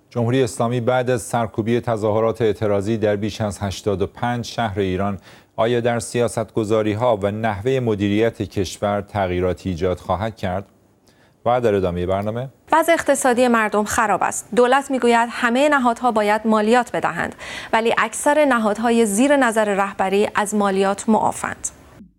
جمهوری اسلامی بعد از سرکوبی تظاهرات اعتراضی در بیش از 85 شهر ایران آیا در سیاستگذاری‌ها و نحوه مدیریت کشور تغییراتی ایجاد خواهد کرد؟ و در ادامه برنامه وضع اقتصادی مردم خراب است. دولت میگوید همه نهادها باید مالیات بدهند، ولی اکثر نهادهای زیر نظر رهبری از مالیات معافند.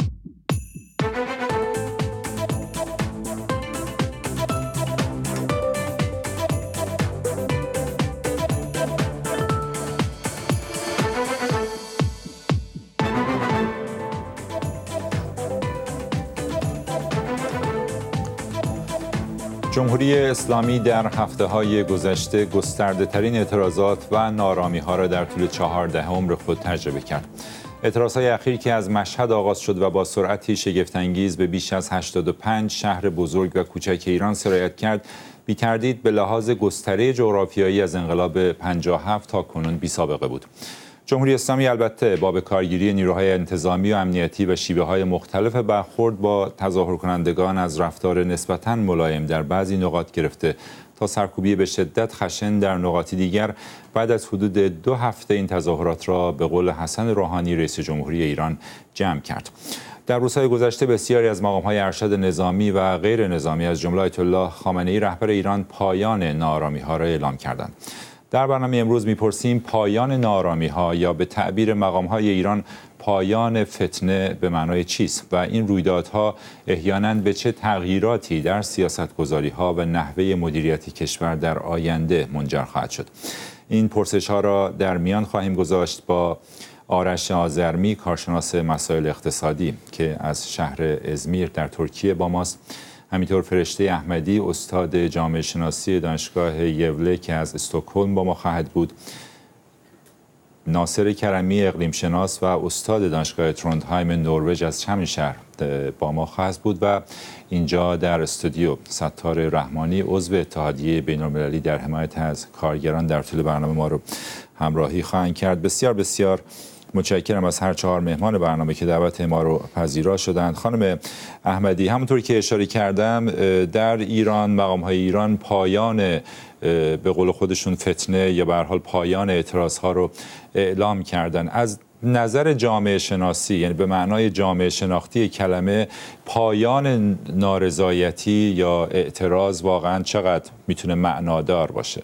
جمهوری اسلامی در هفته‌های گذشته گسترده‌ترین اعتراضات و ناآرامی‌ها را در طول 4 دهه عمر خود تجربه کرد. اعتراضهای اخیر که از مشهد آغاز شد و با سرعتی شگفت‌انگیز به بیش از 85 شهر بزرگ و کوچک ایران سرایت کرد، بی‌تردید به لحاظ گستره جغرافیایی از انقلاب 57 تا کنون بی‌سابقه بود. جمهوری اسلامی البته با به کارگیری نیروهای انتظامی و امنیتی و شیوه‌های مختلف برخورد با تظاهر کنندگان از رفتار نسبتاً ملایم در بعضی نقاط گرفته تا سرکوبی به شدت خشن در نقاطی دیگر بعد از حدود 2 هفته این تظاهرات را به قول حسن روحانی رئیس جمهوری ایران جمع کرد. در روزهای گذشته بسیاری از مقام‌های ارشد نظامی و غیر نظامی از جمله آیت الله خامنه‌ای رهبر ایران پایان ناآرامی‌ها را اعلام کردند. در برنامه امروز می‌پرسیم پایان ناآرامی‌ها یا به تعبیر مقام‌های ایران پایان فتنه به معنای چیست و این رویدادها احیاناً به چه تغییراتی در سیاست‌گذاری‌ها و نحوه مدیریت کشور در آینده منجر خواهد شد. این پرسش‌ها را در میان خواهیم گذاشت با آرش آذرمی، کارشناس مسائل اقتصادی که از شهر ازمیر در ترکیه با ماست. همینطور فرشته احمدی، استاد جامعه شناسی دانشگاه یوله که از استکهلم با ما خواهد بود. ناصر کرمی، اقلیم شناس و استاد دانشگاه تروندهایم نروژ از همین شهر با ما خواهد بود و اینجا در استودیو ستار رحمانی، عضو اتحادیه بین‌المللی در حمایت از کارگران در طول برنامه ما رو همراهی خواهند کرد. بسیار بسیار متشکرم از هر 4 مهمان برنامه که دعوت ما رو پذیرا شدند. خانم احمدی، همونطور که اشاره کردم در ایران مقام‌های ایران پایان به قول خودشون فتنه یا به هر حال پایان اعتراض‌ها رو اعلام کردن. از نظر جامعه شناسی، یعنی به معنای جامعه شناختی کلمه، پایان نارضایتی یا اعتراض واقعا چقدر میتونه معنادار باشه؟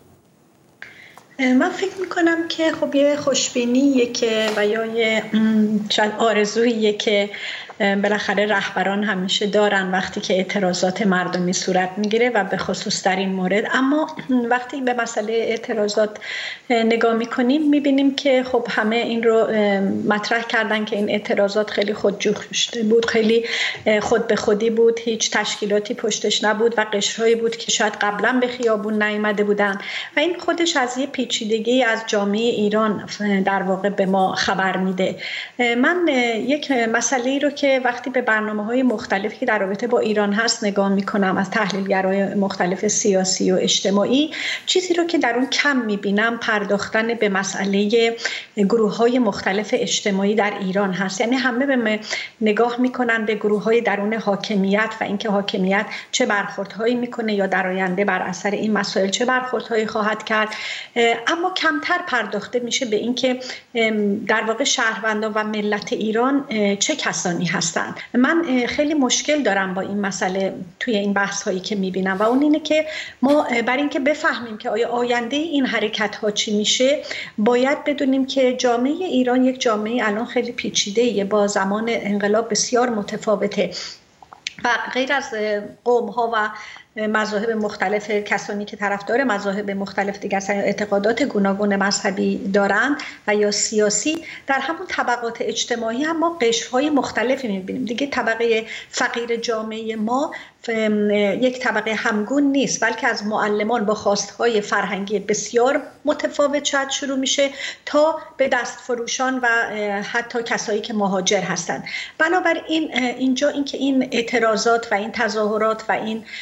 من فکر میکنم که خب یه خوشبینیه که و یا یه شاید آرزوییه که بالاخره رهبران همیشه دارن وقتی که اعتراضات مردمی صورت میگیره و به خصوص در این مورد. اما وقتی به مسئله اعتراضات نگاه میکنیم میبینیم که خب همه این رو مطرح کردن که این اعتراضات خیلی خودجوشته بود، خیلی خود به خودی بود، هیچ تشکیلاتی پشتش نبود و قشرهایی بود که شاید قبلا به خیابون نیامده بودن و این خودش از یه پیچیدگی از جامعه ایران در واقع به ما خبر میده. من یک مسئله رو که وقتی به برنامه‌های مختلفی که در رابطه با ایران هست نگاه می‌کنم از تحلیلگرای مختلف سیاسی و اجتماعی، چیزی رو که در اون کم می‌بینم پرداختن به مسئله گروه‌های مختلف اجتماعی در ایران هست. یعنی همه به نگاه می‌کنن به گروه‌های درون حاکمیت و اینکه حاکمیت چه برخوردهایی می‌کنه یا در آینده بر اثر این مسائل چه برخوردهایی خواهد کرد، اما کمتر پرداخته میشه به اینکه در واقع شهروندان و ملت ایران چه کسانی هستند. من خیلی مشکل دارم با این مسئله توی این بحث هایی که میبینم و اون اینه که ما برای اینکه بفهمیم که آیا آینده این حرکت ها چی میشه باید بدونیم که جامعه ایران یک جامعه الان خیلی پیچیده‌ایه، با زمان انقلاب بسیار متفاوته و غیر از قوم ها و مذاهب مختلف، کسانی که طرفدار مذاهب مختلف دیگر اعتقادات گوناگون مذهبی دارند و یا سیاسی، در همون طبقات اجتماعی هم ما قشرهای مختلفی می‌بینیم. دیگه طبقه فقیر جامعه ما یک طبقه همگون نیست، بلکه از معلمان با خواستهای فرهنگی بسیار متفاوت شاید شروع میشه تا به دست فروشان و حتی کسایی که مهاجر هستند. بنابراین اینجا اینکه این اعتراضات و این تظاهرات و این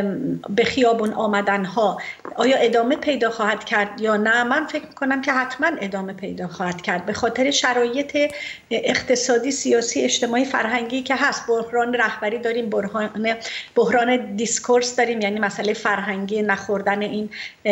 به خیابون آمدن ها آیا ادامه پیدا خواهد کرد یا نه؟ من فکر میکنم که حتما ادامه پیدا خواهد کرد، به خاطر شرایط اقتصادی، سیاسی، اجتماعی، فرهنگی که هست. بحران رهبری داریم، بحران دیسکورس داریم، یعنی مسئله فرهنگی نخوردن این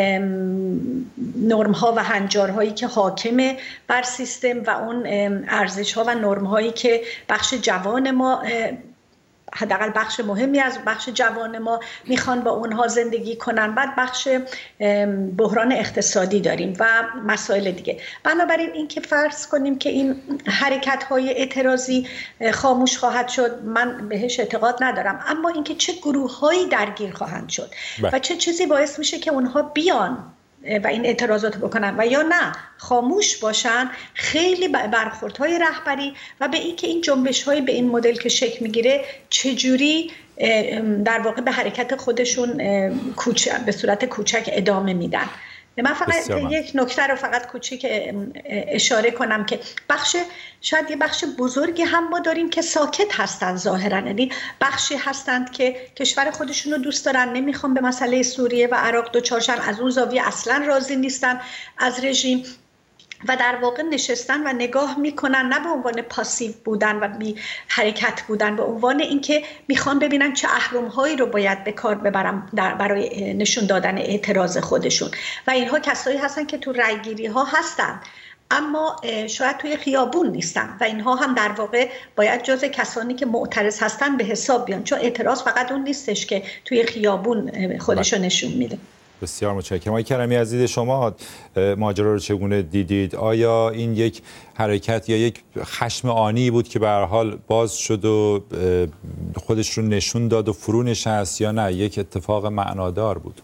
نرم ها و هنجارهایی که حاکمه بر سیستم و اون ارزش ها و نرم هایی که بخش جوان ما، حداقل بخش مهمی از بخش جوان ما میخوان با اونها زندگی کنن. بعد بخش بحران اقتصادی داریم و مسائل دیگه. بنابراین این که فرض کنیم که این حرکت های اعتراضی خاموش خواهد شد، من بهش اعتقاد ندارم، اما اینکه چه گروه هایی درگیر خواهند شد و چه چیزی باعث میشه که اونها بیان و این اعتراضات بکنن و یا نه خاموش باشن، خیلی برخوردهای رهبری و به این که این جنبش‌های به این مدل که شکل میگیره چجوری در واقع به حرکت خودشون به صورت کوچک ادامه میدن. من فقط یک نکته رو فقط کوچیک اشاره کنم که شاید یه بخش بزرگی هم ما داریم که ساکت هستن ظاهرا، یعنی بخشی هستند که کشور خودشون رو دوست دارن، نمیخوان به مسئله سوریه و عراق دوچارشن، از اون زاویه اصلا راضی نیستن از رژیم و در واقع نشستن و نگاه میکنن، نه به عنوان پاسیو بودن و بی حرکت بودن، به عنوان اینکه میخوان ببینن چه اهرم‌هایی رو باید به کار ببرن برای نشون دادن اعتراض خودشون. و اینها کسایی هستن که تو رأیگیری ها هستن اما شاید توی خیابون نیستن و اینها هم در واقع باید جز کسانی که معترض هستن به حساب بیان، چون اعتراض فقط اون نیستش که توی خیابون خودشو نشون میده. بسیار متشکرم. آقای کرمی، از دید شما ماجرا رو چگونه دیدید؟ آیا این یک حرکت یا یک خشم آنی بود که به هر حال باز شد و خودش رو نشون داد و فرو نشست، یا نه یک اتفاق معنادار بود؟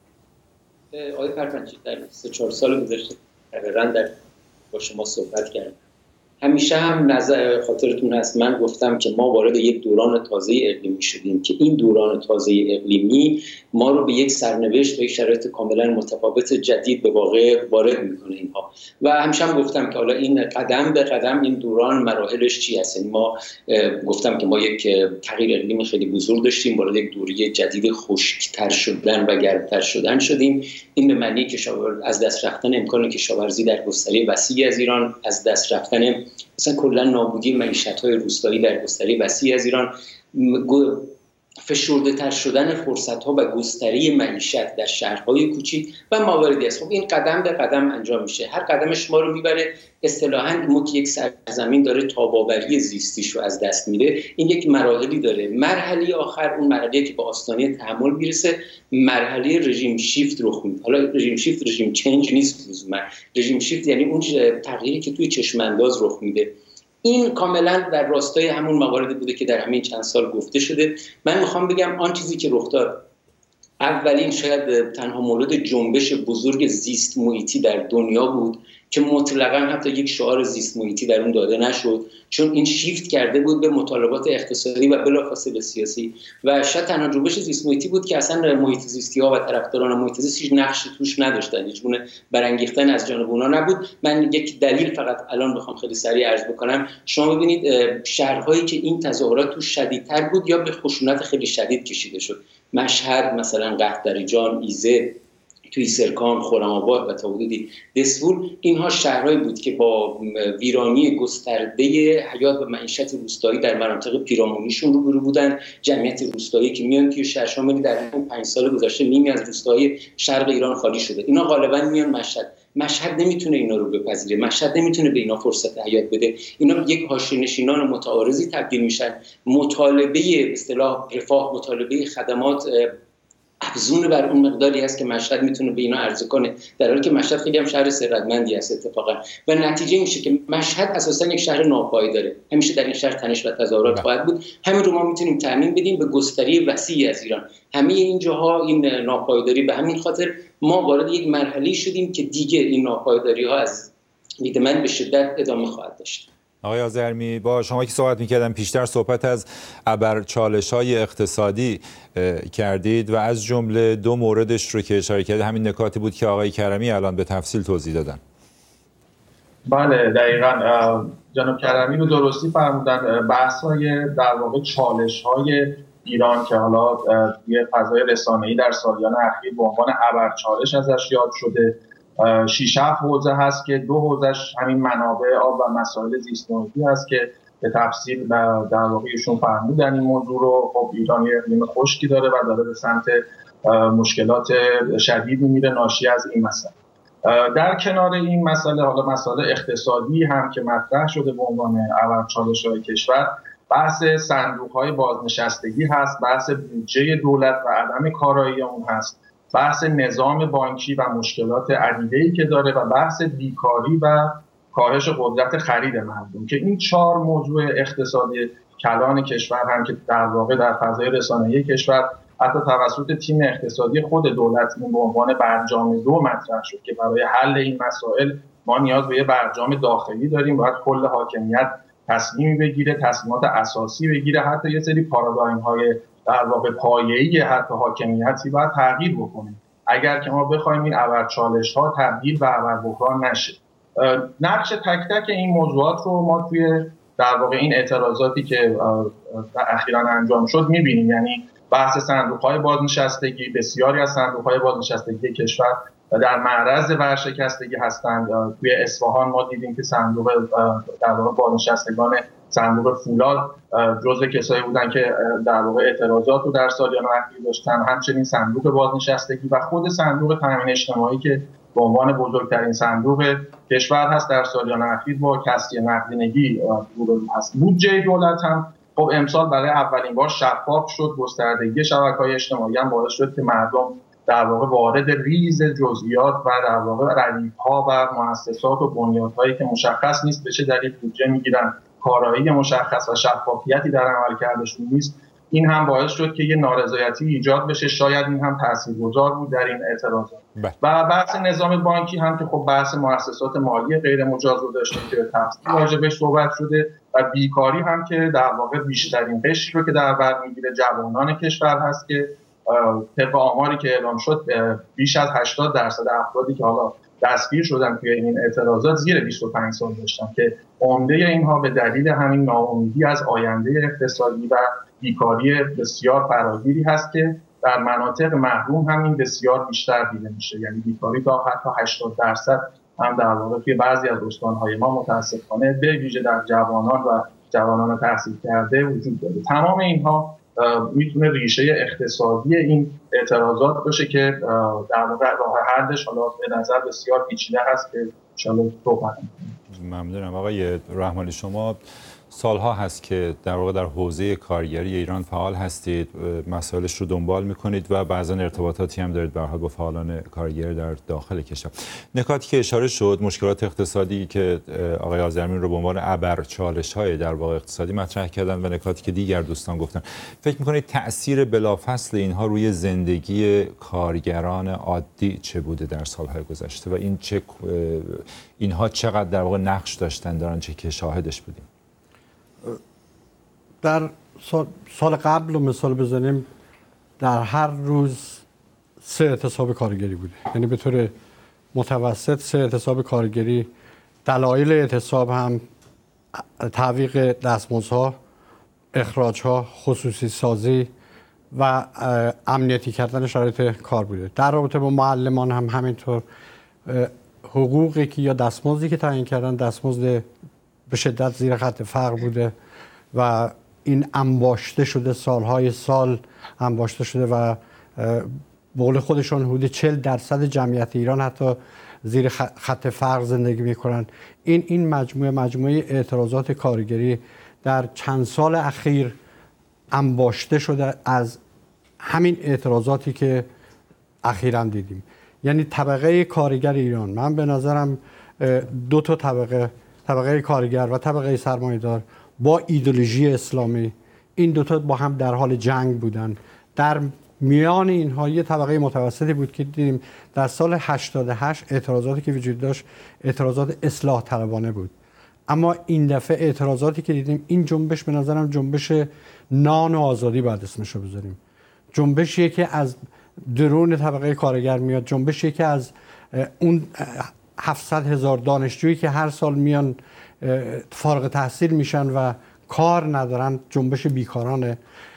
آقای پرپنجی، در 3-4 سال گذشته تقریباً با شما صحبت کردم. همیشه هم نظر خاطرتون هست من گفتم که ما وارد یک دوران تازه اقلیمی شدیم که این دوران تازه اقلیمی ما رو به یک سرنوشت و یک شرایط کاملا متفاوت جدید به واقع وارد میکنه اینها. و همیشه هم گفتم که حالا این قدم به قدم این دوران مراحلش چی هست. ما گفتم که ما یک تغییر اقلیمی خیلی بزرگ داشتیم، وارد یک دوره جدید خشکتر شدن و گرمتر شدن شدیم. این به معنی که از دست رفتن امکان کشاورزی در گستره وسیعی از ایران، از دست رفتن مثلا کلا نابودی معیشت‌های روستایی در گستره وسیعی از ایران، فشرده تر شدن فرصت‌ها و گستره معیشت در شهرهای کوچیک و مواردی است. خب این قدم به قدم انجام میشه، هر قدمش ما رو میبره اصطلاحاً ما که یک سرزمین داره تاب‌آوری زیستیش رو از دست میده. این یک مراحلی داره. مرحله آخر اون مرحله که به آستانه تحمل میرسه، مرحله رژیم شیفت رخ میده. حالا رژیم شیفت رژیم چنج نیست لزوما. رژیم شیفت یعنی اون تغییری که توی چشم انداز رخ میده. این کاملا در راستای همون مواردی بوده که در همین چند سال گفته شده. من میخوام بگم آن چیزی که رخ داد، اولین شاید تنها مورد جنبش بزرگ زیست محیطی در دنیا بود که مطلقاً حتی یک شعار زیست محیطی در اون داده نشد، چون این شیفت کرده بود به مطالبات اقتصادی و بلافاصله سیاسی و شاید تنها جنبش زیست محیطی بود که اصلا محیط زیستی‌ها و طرفداران محیط زیست هیچ نقشی توش نداشتن، هیچ گونه برانگیختن از جانب اونها نبود. من یک دلیل فقط الان بخوام خیلی سریع عرض بکنم، شما ببینید شهرهایی که این تظاهرات توش شدیدتر بود یا به خشونت خیلی شدید کشیده شد، مشهد مثلا، قحطریجان، ایزه، توی سرکان، خرم‌آباد و تا حدودی دسفول، اینها شهرهایی بود که با ویرانی گسترده حیات و معیشت روستایی در مناطق پیرامونیشون روبرو بودن. جمعیت روستایی که میان توی شهرها، می‌بینید در همین 5 سال گذشته نیمی از روستاهای شرق ایران خالی شده. اینا غالبا میان مشهد نمیتونه اینا رو بپذیره، مشهد نمیتونه به اینا فرصت حیات بده. اینا یک حاشیه‌نشینان متعارضی تبدیل میشن. مطالبه به اصطلاح رفاه، مطالبه خدمات افزون بر اون مقداری است که مشهد میتونه به اینا عرضه کنه، در حالی که مشهد خیلی هم شهر ثروتمندی است اتفاقا. و نتیجه میشه که مشهد اساسا یک شهر ناپایداره. همیشه در این شهر تنش و تظاهرات خواهد بود. همین رو ما میتونیم تضمین بدیم به گستره وسیعی از ایران. همه این جاها این ناپایداری، به همین خاطر ما وارد یک مرحله شدیم که دیگه این ناپایداری ها از دید من به شدت ادامه خواهد داشت. آقای آذرمی، با شما که صحبت می‌کردم پیشتر صحبت از ابرچالش‌های اقتصادی کردید و از جمله 2 موردش رو که اشاره کردید همین نکاتی بود که آقای کرمی الان به تفصیل توضیح دادن. بله دقیقاً جناب کرمی رو درستی فرمودن. بحث‌های در واقع چالش‌های ایران که حالا یه فضای رسانه‌ای در سالیان اخیر به عنوان ابرچالش ازش یاد شده، 6-7 حوزه هست که 2 حوزهش همین منابع آب و مسائل زیست محیطی هست که به تفصیل در واقع ایشون فرمودن این موضوع رو. خب ایران یه اقلیم خشکی داره و داره به سمت مشکلات شدیدی میره ناشی از این مسئله. در کنار این مسئله حالا مسئله اقتصادی هم که مطرح شده به عنوان ابرچالش‌های کشور، بحث صندوق‌های بازنشستگی هست، بحث بودجه دولت و عدم کارایی اون هست، بحث نظام بانکی و مشکلات عدیده‌ای که داره و بحث بیکاری و کاهش قدرت خرید مردم که این 4 موضوع اقتصادی کلان کشور هم که در واقع در فضای رسانه‌ای کشور حتی توسط تیم اقتصادی خود دولت به عنوان برجام 2 مطرح شد که برای حل این مسائل ما نیاز به یه برجام داخلی داریم، باید کل حاکمیت تصمیمی بگیره، تصمیمات اساسی بگیره، حتی یه سری پارادایم‌های در واقع پایه‌ای حتی حاکمیتی باید تغییر بکنه اگر که ما بخوایم این ابرچالش‌ها تبدیل به ابربحران نشه. نقش تک تک این موضوعات رو ما توی در واقع این اعتراضاتی که اخیراً انجام شد می‌بینیم. یعنی بحث صندوق‌های بازنشستگی، بسیاری از صندوق‌های بازنشستگی کشور در معرض ورشکستگی هستند. توی اصفهان ما دیدیم که صندوق در واقع بازنشستگان صندوق فولاد جزو کسایی بودن که در واقع اعتراضات رو در سالیان اخیر داشتن. همچنین صندوق بازنشستگی و خود صندوق تامین اجتماعی که به عنوان بزرگترین صندوق کشور هست در سالیان اخیر با کسری نقدینگی روبرو هست. بودجه دولت هم خب امسال برای اولین بار شفاف شد. گستردگی شبکه‌های اجتماعی هم باعث شد که مردم در واقع وارد ریز جزئیات و در واقع ردیف‌ها و مؤسسات و بنیادهایی که مشخص نیست به چه دلیل بودجه میگیرن، کارایی مشخص و شفافیتی در عملکردشون نیست. این هم باعث شد که یه نارضایتی ایجاد بشه. شاید این هم تاثیرگذار بود در این اعتراضات. و بحث نظام بانکی هم که خب بحث مؤسسات مالی غیر مجاز رو داشتیم که به تفصیل راجعش صحبت شده و بیکاری هم که در واقع بیشترین قشری رو که در بر میگیره جوانان کشور هست که طبق آماری که اعلام شد بیش از 80% افرادی که حالا دستگیر شدن توی این اعتراضات زیر 25 سال داشتن که عمده اینها به دلیل همین ناامیدی از آینده اقتصادی و بیکاری بسیار فراگیری هست که در مناطق محروم همین بسیار بیشتر دیده میشه. یعنی بیکاری تا حتی 80% هم در واقع توی بعضی از استان‌های ما متاسفانه به ویژه در جوانان و جوانان تحصیل کرده وجود داره. تمام اینها میتونه ریشه اقتصادی این اعتراضات باشه که در واقع راه حلش حالا به نظر بسیار پیچیده هست که ان شاءالله صحبت کنیم. ممنونم آقای رحمانی. شما سالها هست که در واقع در حوزه کارگری ایران فعال هستید، مسائلش رو دنبال میکنید و بعضا ارتباطاتی هم دارید به هر حال با فعالان کارگری در داخل کشور. نکاتی که اشاره شد، مشکلات اقتصادی که آقای آذرمین رو به عنوان ابرچالش‌های در واقع اقتصادی مطرح کردن و نکاتی که دیگر دوستان گفتن، فکر میکنید تأثیر بلافاصله اینها روی زندگی کارگران عادی چه بوده در سالهای گذشته و اینها چقدر در واقع نقش داشتن در آنچه که شاهدش بودیم؟ در سال قبل رو مثال بزنیم، در هر روز 3 اعتصاب کارگری بوده، یعنی به طور متوسط 3 اعتصاب کارگری. دلایل اعتصاب هم تعویق دستمزدها، اخراجها، خصوصی سازی و امنیتی کردن شرایط کار بوده. در رابطه با معلمان هم همینطور، حقوقی که یا دستمزدی که تعیین کردن دستمزد به شدت زیر خط فقر بوده و این انباشته شده، سالهای سال انباشته شده و بقول خودشون حدود 40% جمعیت ایران حتی زیر خط فقر زندگی میکنن. این مجموعه اعتراضات کارگری در چند سال اخیر انباشته شده از همین اعتراضاتی که اخیراً دیدیم. یعنی طبقه کارگر ایران، من به نظرم 2 تا طبقه کارگر و طبقه سرمایه‌دار با ایدئولوژی اسلامی، این 2 تا با هم در حال جنگ بودن. در میان اینها یه طبقه متوسطی بود که دیدیم در سال 88 اعتراضاتی که وجود داشت اعتراضات اصلاح طلبانه بود، اما این دفعه اعتراضاتی که دیدیم، این جنبش به نظرم جنبش نان و آزادی باید اسمشو بذاریم. جنبشیه که از درون طبقه کارگر میاد، جنبشیه که از اون 700,000 دانشجویی که هر سال میان فارغ تحصیل میشن و کار ندارن، جنبش بیکارانه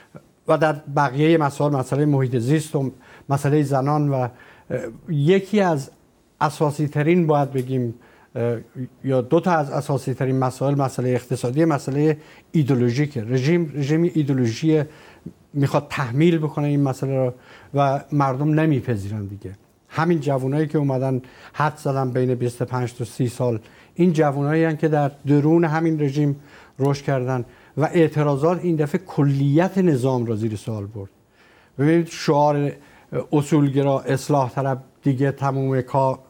و در بقیه مسائل، مسئله محیط زیست و مسئله زنان و یکی از اساسی ترین باید بگیم یا دو تا از اساسی ترین مسائل، مسئله اقتصادی، مسئله ایدئولوژیک. رژیم ایدئولوژی میخواد تحمیل بکنه این مسئله رو و مردم نمیپذیرن دیگه. همین جوانایی که اومدن حد زدن بین 25 تا 30 سال، این جوانایی هستند که در درون همین رژیم رشد کردن و اعتراضات این دفعه کلیت نظام را زیر سوال برد. ببینید شعار اصولگرا، اصلاح طلب دیگه تموم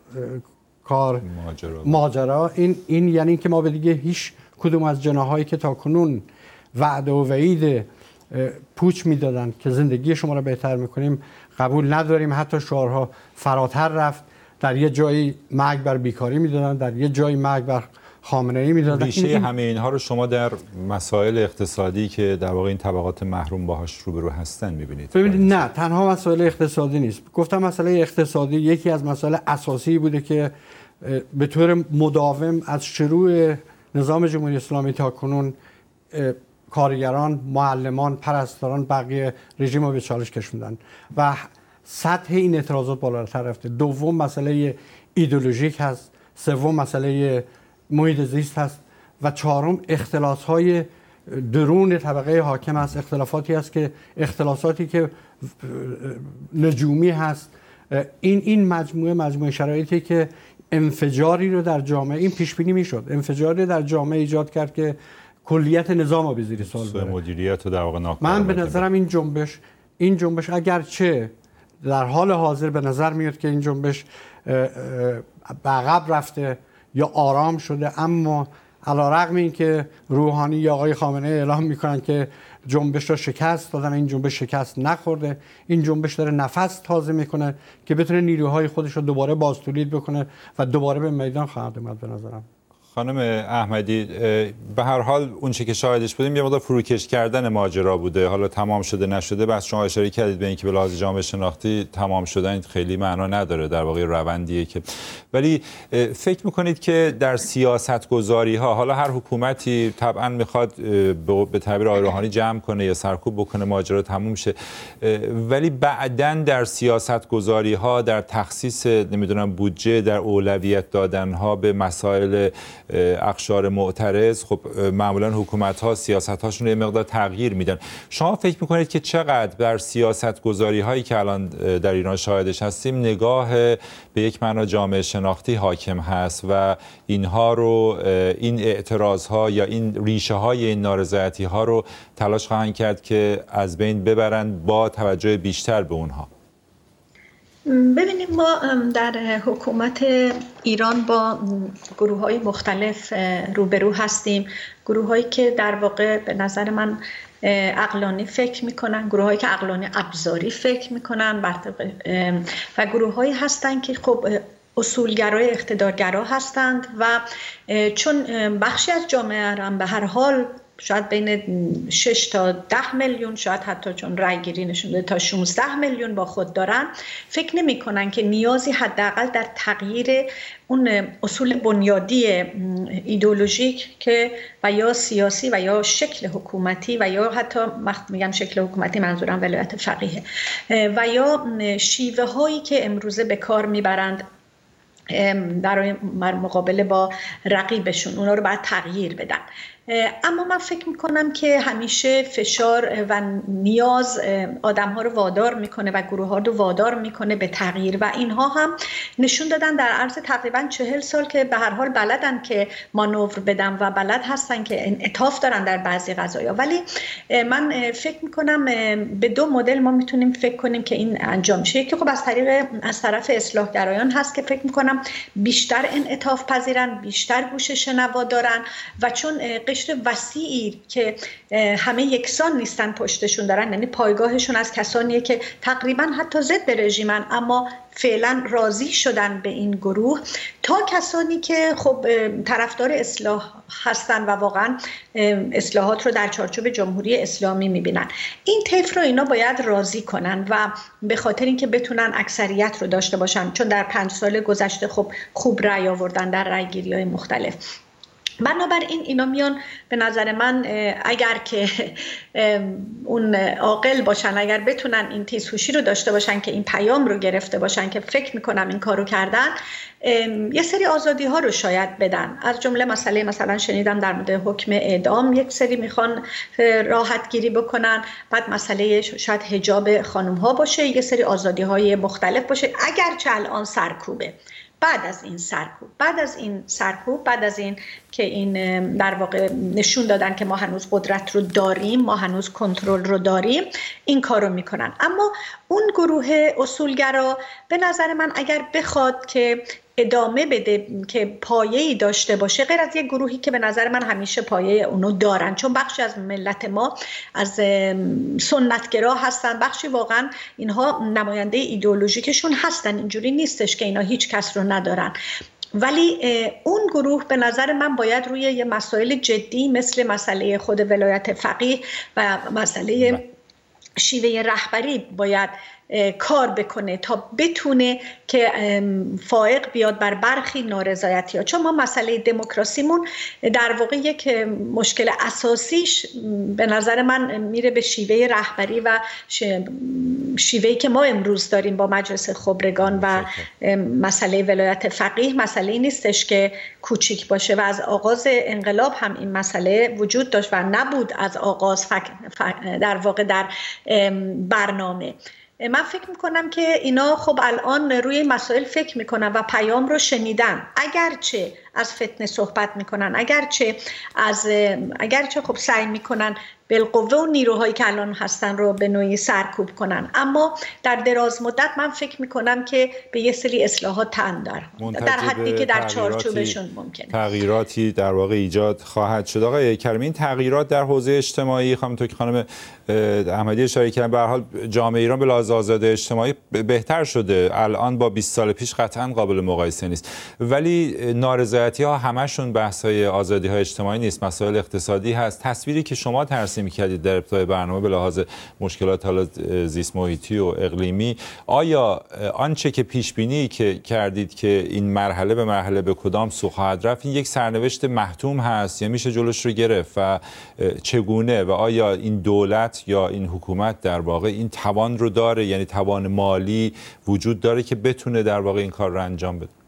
کار ماجرا، این یعنی که ما به دیگه هیچ کدوم از جناحایی که تا کنون وعده و وعید پوچ میدادن که زندگی شما را بهتر میکنیم قبول نداریم. حتی شعارها فراتر رفت، در یه جایی مرگ بر بیکاری میدادن، در یه جایی مرگ بر خامنه‌ای میدادن. ریشه همه اینها رو شما در مسائل اقتصادی که در واقع این طبقات محروم باهاش روبرو هستن میبینید؟ ببینید نه، تنها مسائل اقتصادی نیست. گفتم مسئله اقتصادی یکی از مسائل اساسی بوده که به طور مداوم از شروع نظام جمهوری اسلامی تا کنون کارگران، معلمان، پرستاران، بقیه رژیم رو به چالش کشوندن و سطح این اعتراضات بالاتر رفته. دوم مسئله ایدئولوژیک هست، سوم مسئله محیط زیست هست و چهارم اختلاس‌های درون طبقه حاکم است. اختلاساتی که نجومی هست. این مجموعه شرایطی که انفجاری رو در جامعه، این پیش بینی میشد، انفجاری در جامعه ایجاد کرد که کلیت نظام رو به زیر سوال بره. مدیریت و در واقع ناکارآمدی. من به نظرم این جنبش اگرچه در حال حاضر به نظر میاد که این جنبش به عقب رفته یا آرام شده، اما علیرغم این که روحانی یا آقای خامنه‌ای اعلام میکنن که جنبش را شکست دادن، این جنبش شکست نخورده. این جنبش داره نفس تازه میکنه که بتونه نیروهای خودش رو دوباره بازتولید بکنه و دوباره به میدان خواهد اومد. به نظرم خانم احمدی، به هر حال اون چه که شاهدش بودیم یه مقدار فروکش کردن ماجرا بوده. حالا تمام شده نشده، بس شما اشاره کردید به اینکه به لحاظ جامعه شناختی تمام شدن خیلی معنا نداره، در واقع روندیه که، ولی فکر میکنید که در سیاست گذاری ها، حالا هر حکومتی طبعا میخواد به تعبیر آقای روحانی جمع کنه یا سرکوب بکنه ماجرا تموم شه، ولی بعداً در سیاست گذاری ها، در تخصیص نمیدونم بودجه، در اولویت دادن ها به مسائل اقشار معترض، خب معمولا حکومت ها سیاست هاشون رو یه مقدار تغییر میدن. شما فکر میکنید که چقدر در سیاست گذاری هایی که الان در ایران شاهدش هستیم نگاه به یک معنا جامعه شناختی حاکم هست و اینها رو، این اعتراض ها یا این ریشه های این نارضایتی ها رو تلاش خواهند کرد که از بین ببرند با توجه بیشتر به اونها؟ ببینیم ما در حکومت ایران با گروه‌های مختلف روبرو هستیم، گروه‌هایی که در واقع به نظر من عقلانی فکر میکنن، گروه‌هایی که عقلانی ابزاری فکر میکنن و گروه‌هایی هستن که خب اصولگرای اقتدارگرا هستند و چون بخشی از جامعه هم به هر حال شاید بین 6 تا 10 میلیون، شاید حتی چون رای گیری نشون داده تا 16 میلیون با خود دارن، فکر نمی کنن که نیازی حداقل در تغییر اون اصول بنیادی ایدئولوژیک که و یا سیاسی و یا شکل حکومتی و یا حتی میگم شکل حکومتی منظورم ولایت فقیه و یا شیوه هایی که امروزه به کار میبرند در مقابله با رقیبشون، اونا رو باید تغییر بدن. اما من فکر میکنم که همیشه فشار و نیاز آدم‌ها رو وادار میکنه و گروه‌ها رو وادار میکنه به تغییر و اینها هم نشون دادن در عرض تقریبا 40 سال که به هر حال بلدن که مانور بدن و بلد هستن که انعطاف دارن در بعضی قضایا. ولی من فکر میکنم به دو مدل ما میتونیم فکر کنیم که این انجام شه. که خب از طرف اصلاحگرایان هست که فکر میکنم بیشتر انعطاف پذیرن، بیشتر گوش شنوا دارن و چون قشر وسیعی که همه یکسان نیستن پشتشون دارن، یعنی پایگاهشون از کسانیه که تقریبا حتی ضد رژیمن اما فعلا راضی شدن به این گروه، تا کسانی که خب طرفدار اصلاح هستن و واقعا اصلاحات رو در چارچوب جمهوری اسلامی میبینن. این طیف رو اینا باید راضی کنن و به خاطر اینکه بتونن اکثریت رو داشته باشن، چون در 5 سال گذشته خب خوب رأی آوردن در رأی‌گیری‌های مختلف. بنابراین اینا میان به نظر من اگر که اون عاقل باشن، اگر بتونن این تیزهوشی رو داشته باشن که این پیام رو گرفته باشن که فکر میکنم این کارو کردن، یه سری آزادی ها رو شاید بدن. از جمله مثلا شنیدم در مورد حکم اعدام یک سری میخوان راحت گیری بکنن، بعد مسئله شاید حجاب خانم ها باشه، یه سری آزادی های مختلف باشه، اگرچه الان سرکوبه. بعد از این که این در واقع نشون دادن که ما هنوز قدرت رو داریم، ما هنوز کنترل رو داریم، این کار رو میکنن. اما اون گروه اصولگرا به نظر من اگر بخواد که ادامه بده، که پایه‌ای داشته باشه، غیر از یک گروهی که به نظر من همیشه پایه اونو دارن، چون بخشی از ملت ما از سنتگرا هستن، بخشی واقعا اینها نماینده ایدئولوژیکشون هستن، اینجوری نیستش که اینا هیچ کس رو ندارن. ولی اون گروه به نظر من باید روی یه مسائل جدی مثل مسئله خود ولایت فقیه و مسئله شیوه رهبری باید کار بکنه تا بتونه که فائق بیاد بر برخی نارضایتی‌ها. چون ما مسئله دموکراسیمون در واقع یک مشکل اساسیش به نظر من میره به شیوه رهبری و شیوهی که ما امروز داریم با مجلس خبرگان و مسئله ولایت فقیه مسئله نیستش که کوچیک باشه و از آغاز انقلاب هم این مسئله وجود داشت و نبود از آغاز در واقع در برنامه. من فکر میکنم که اینا خب الان روی مسائل فکر میکنن و پیام رو شنیدن، اگرچه از فتنه صحبت میکنن، اگرچه خب سعی میکنن بالقوه و نیروهایی که الان هستن رو به نوعی سرکوب کنن، اما در دراز مدت من فکر میکنم که به یه سری اصلاحات تن دارن، در حدی که در چارچوبشون ممکنه تغییراتی در واقع ایجاد خواهد شد. آقای کریمی، این تغییرات در حوزه اجتماعی، همونطور که خانم احمدی اشاره کردن، به هر حال جامعه ایران به لحاظ آزادی اجتماعی بهتر شده، الان با 20 سال پیش قطعا قابل مقایسه نیست، ولی نارضایتی‌ها همشون بحث‌های آزادی‌های اجتماعی نیست، مسائل اقتصادی هست. تصویری که شما ترسیم کردید در ابتدای برنامه به لحاظ مشکلات زیست محیطی و اقلیمی، آیا آنچه که پیش بینی که کردید که این مرحله به مرحله به کدام سو خواهد رفت، این یک سرنوشت محتوم هست یا میشه جلوش رو گرفت و چگونه، و آیا این دولت یا این حکومت در واقع این توان رو داره، یعنی توان مالی وجود داره که بتونه در واقع این کار رو انجام بده؟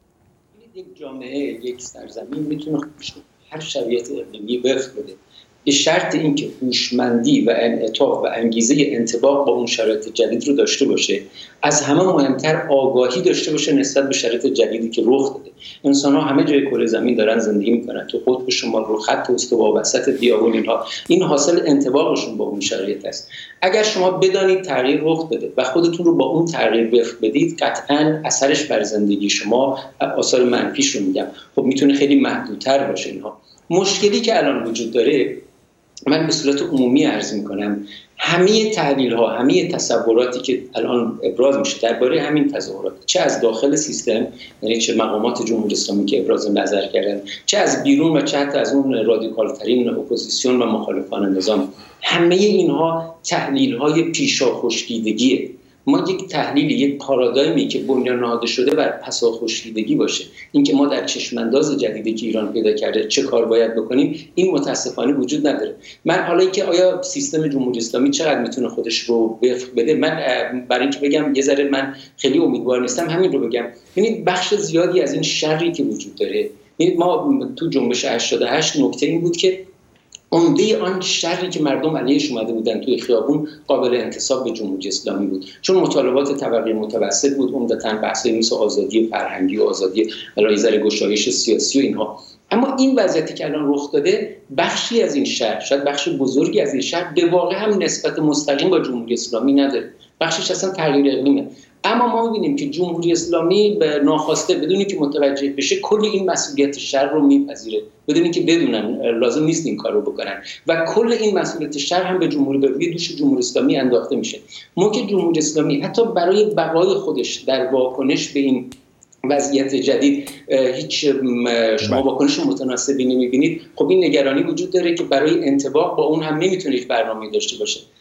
یک جامعه، یک سرزمین میتونه هر شرایط اقلیمی وفق بده، به شرط اینکه هوشمندی و انعطاف و انگیزه انطباق با اون شرایط جدید رو داشته باشه. از همه مهمتر آگاهی داشته باشه نسبت به شرایط جدیدی که رخ داده. انسان‌ها همه جای کره زمین دارن زندگی میکنن، تو قطب شمال، رو خط استوا، وسط بیابون، این حاصل انطباقشون با اون شرایط است. اگر شما بدانید تغییر رخ داده و خودتون رو با اون تغییر وفق بدید، قطعاً اثرش بر زندگی شما، آثار منفیش رو میگم، خب میتونه خیلی محدودتر باشه. اینها مشکلی که الان وجود داره، من به صورت عمومی عرض میکنم، همه تحلیل‌ها، همه تصوراتی که الان ابراز میشه درباره همین تظاهرات، چه از داخل سیستم، یعنی چه مقامات جمهوری اسلامی که ابراز نظر کردن، چه از بیرون و چه حتی از اون رادیکال‌ترین اپوزیسیون و مخالفان نظام، همه اینها تحلیل‌های پیشا خشکیدگیه. ما یک تحلیل، یک پارادایمی که بنیان نهاده شده بر پسا خشکیدگی باشه، اینکه ما در چشمانداز جدیدی که ایران پیدا کرده چه کار باید بکنیم، این متاسفانه وجود نداره. من حالا اینکه آیا سیستم جمهوری اسلامی چقدر میتونه خودش رو وفق بده، من برای اینکه بگم یه ذره من خیلی امیدوار نیستم، همین رو بگم. ببینید بخش زیادی از این شری که وجود داره، ببینید ما تو جنبش 88 نکته این بود که عمده آن شری که مردم علیهش اومده بودن توی خیابون قابل انتساب به جمهوری اسلامی بود، چون مطالبات طبقه متوسط بود، عمدتاً بحث‌های مثل آزادی فرهنگی و آزادی ولایت گشایش سیاسی و اینها. اما این وضعیتی که الان رخ داده، بخشی از این شهر، شاید بخش بزرگی از این شهر، به واقع هم نسبت مستقیم با جمهوری اسلامی نداره، بخشش اصلا تغییر اقلیمه. اما ما می‌بینیم که جمهوری اسلامی به ناخواسته، بدون که متوجه بشه، کل این مسئولیت شر رو میپذیره، بدون که بدونن، لازم نیست این کار رو بکنن، و کل این مسئولیت شر هم به روی دوش جمهوری اسلامی انداخته میشه. ما که جمهوری اسلامی حتی برای بقای خودش در واکنش به این وضعیت جدید هیچ شما واکنش متناسبی نمیبینید، خب این نگرانی وجود داره که برای انطباق با اون هم نمیتونه یک برنامه‌ای داشته باشه.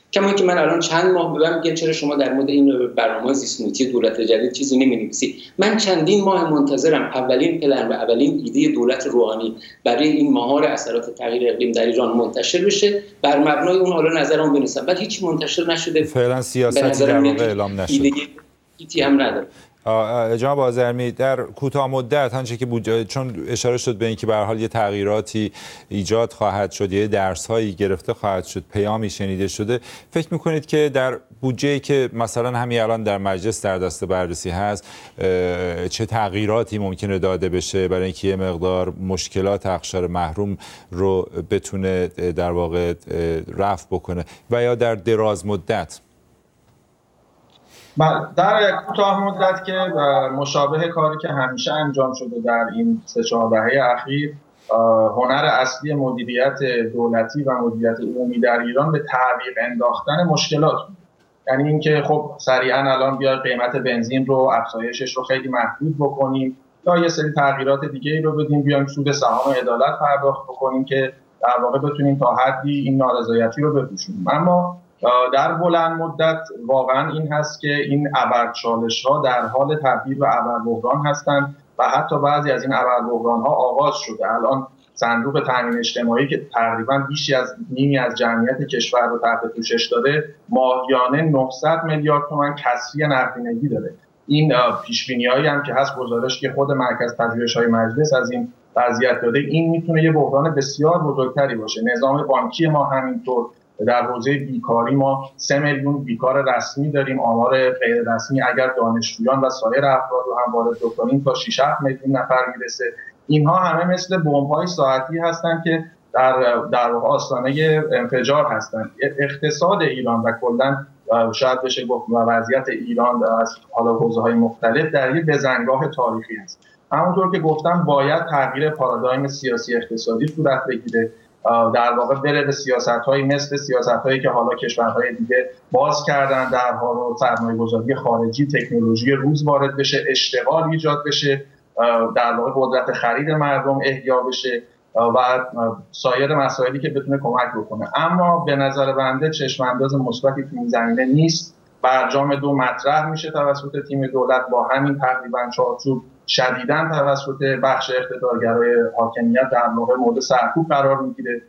کما که من الان چند ماه به من میگن چرا شما در مورد این برنامه زیست محیطی دولت جدید چیزی نمی‌نویسی. من چندین ماه منتظرم اولین پلن و اولین ایده دولت روحانی برای این مهار اثرات تغییر اقلیم در ایران منتشر بشه، بر مبنای اون حالا نظرم بنویسم. بعد هیچ منتشر نشده، فعلا سیاستی در واقع اعلام نشده، ایده هم نداره. جناب آذرمی، در کوتاه مدت آنچه که بود، چون اشاره شد به اینکه به هر حال یه تغییراتی ایجاد خواهد شد، یه درس‌هایی گرفته خواهد شد، پیامی شنیده شده، فکر می‌کنید که در بودجه‌ای که مثلا همین الان در مجلس در دست بررسی هست چه تغییراتی ممکنه داده بشه برای اینکه یه مقدار مشکلات اقشار محروم رو بتونه در واقع رفع بکنه و یا در دراز مدت؟ در کوتاه مدت که مشابه کاری که همیشه انجام شده در این 3-4 دهه اخیر، هنر اصلی مدیریت دولتی و مدیریت عمومی در ایران به تعویق انداختن مشکلات بود. یعنی اینکه خب سریعا الان بیاید قیمت بنزین رو، افزایشش رو خیلی محدود بکنیم یا یه سری تغییرات دیگه رو بدیم، بیایم سود سهام عدالت پرداخت بکنیم که در واقع بتونیم تا حدی این نارضایتی رو بپوشونیم. اما در بلند مدت واقعا این هست که این ابرچالش‌ها در حال تبدیل به ابربحران هستند و حتی بعضی از این ابربحران‌ها آغاز شده. الان صندوق تامین اجتماعی که تقریبا بیشتر از نیمی از جمعیت کشور رو تحت پوشش داره، ماهیانه 900 میلیارد تومان کسری نقدینگی داره. این پیش‌بینی‌هایی هم که هست، گزارش که خود مرکز پژوهش‌های مجلس از این وضعیت داده، این میتونه یه بحران بسیار بزرگتری باشه. نظام بانکی ما همینطور. در حوزه بیکاری ما 3 میلیون بیکار رسمی داریم. آمار غیر رسمی اگر دانشجویان و سایر افراد رو هم وارد بکنیم تا 6-7 میلیون نفر میرسه. اینها همه مثل بمب‌های ساعتی هستند که در آستانه انفجار هستند. اقتصاد ایران و کلاً شاید بشه گفت وضعیت ایران از حالا حوزه‌های مختلف در یک بزنگاه تاریخی است. همونطور که گفتم باید تغییر پارادایم سیاسی اقتصادی صورت بگیره، در واقع بره به سیاست‌هایی مثل سیاست‌هایی که حالا کشورهای دیگه باز کردن، در حال سرمایه‌گذاری خارجی، تکنولوژی روز وارد بشه، اشتغال ایجاد بشه، در واقع قدرت خرید مردم احیا بشه و سایر مسائلی که بتونه کمک بکنه. اما به نظر بنده چشم‌انداز مثبتی تو این زمینه نیست. برجام 2 مطرح میشه توسط تیم دولت با همین تقریبا چارچوب، شدیداً توسط بخش اقتدارگرای حاکمیت در واقع مورد سرکوب قرار میگیره.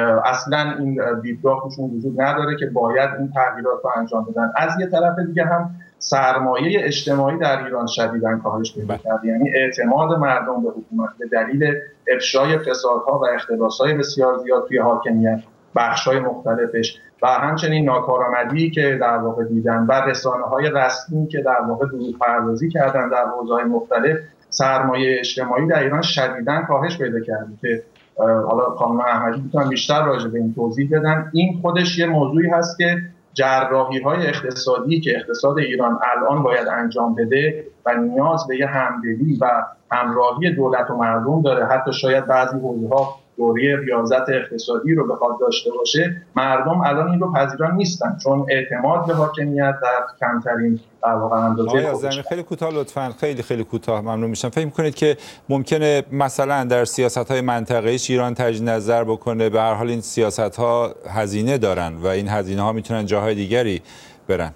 اصلاً این دیدگاه توشون وجود نداره که باید این تغییرات رو انجام بدن. از یه طرف دیگه هم سرمایه اجتماعی در ایران شدیداً کاهش پیدا کرده، یعنی اعتماد مردم به حکومت به دلیل افشای فسادها و اختلاس‌های بسیار زیاد توی حاکمیت، بخش‌های مختلفش و همچنین ناکارآمدی که در واقع دیدن و رسانه‌های رسمی که در واقع دروغ‌پردازی کردن در حوزه‌های مختلف، سرمایه اجتماعی در ایران شدیداً کاهش پیدا کرده که حالا خانم احمدی میتونن بیشتر راجع به این توضیح بدن. این خودش یه موضوعی هست که جراحی‌های اقتصادی که اقتصاد ایران الان باید انجام بده و نیاز به یه همدلی و همراهی دولت و مردم داره. حتی شاید بعضی حوزه‌ها دوره ریاضت اقتصادی رو بخواد داشته باشه، مردم الان این رو پذیران نیستن، چون اعتماد به حاکمیت در کمترین در واقع اندازه. خیلی کوتاه لطفاً، خیلی کوتاه ممنون میشم. فکر می‌کنید که ممکنه مثلا در سیاست‌های منطقه‌ای ایران تجدید نظر بکنه؟ به هر حال این سیاست‌ها هزینه دارن و این هزینه‌ها میتونن جاهای دیگری برن.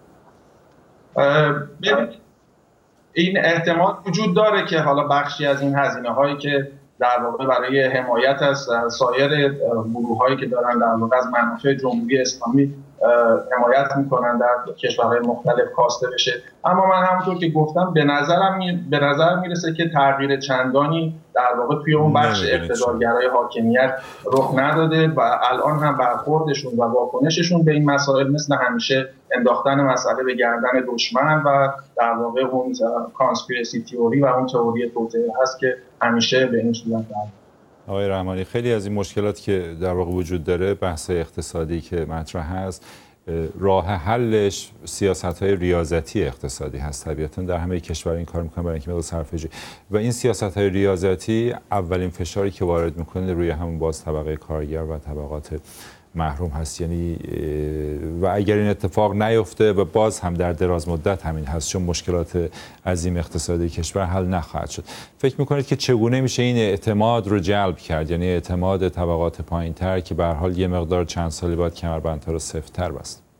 این احتمال وجود داره که حالا بخشی از این هزینه‌هایی که در واقع برای حمایت از سایر گروه‌هایی که دارن در واقع از منافع جمهوری اسلامی حمایت میکنن در کشورهای مختلف کاسته بشه. اما من همونطور که گفتم به نظر میرسه که تغییر چندانی در واقع توی اون بخش اقتدارگرای حاکمیت رخ نداده و الان هم برخوردشون و واکنششون به این مسائل مثل همیشه انداختن مسئله به گردن دشمن و در واقع اون کانسپیرسی تئوری و اون تئوری توطئه هست که همیشه به این صورت داره. آقای رحمانی، خیلی از این مشکلات که در واقع وجود داره، بحث اقتصادی که مطرح هست، راه حلش سیاست‌های ریاضتی اقتصادی هست. طبیعتاً در همه کشور این کار می‌کنن برای اینکه مقدار صرفه‌جویی و این سیاست‌های ریاضتی اولین فشاری که وارد می‌کنه روی همون باز طبقه کارگر و طبقات محروم هست. یعنی و اگر این اتفاق نیفته و باز هم در دراز مدت همین هست، چون مشکلات عظیم اقتصادی کشور حل نخواهد شد. فکر میکنید که چگونه میشه این اعتماد رو جلب کرد؟ یعنی اعتماد طبقات پایین‌تر که به هر حال یه مقدار چند سالی بعد کمربندها رو سفت‌تر بست.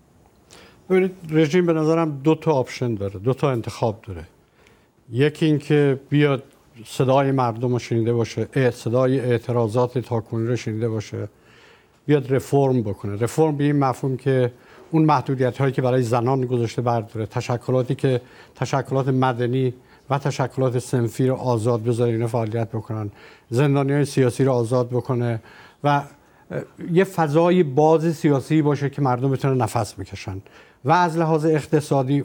ببینید رژیم به نظرم دو تا آپشن داره، دو تا انتخاب داره. یکی این که بیاد صدای مردم رو شنیده باشه، صدای اعتراضات تاکنون رو شنیده باشه، بیاد رفرم بکنه. رفرم به این مفهوم که اون محدودیت هایی که برای زنان گذاشته برداره، تشکلاتی که تشکلات مدنی و تشکلات صنفی رو آزاد بذاره اینا فعالیت بکنن، زندانیای سیاسی رو آزاد بکنه و یه فضای باز سیاسی باشه که مردم بتونن نفس بکشن. و از لحاظ اقتصادی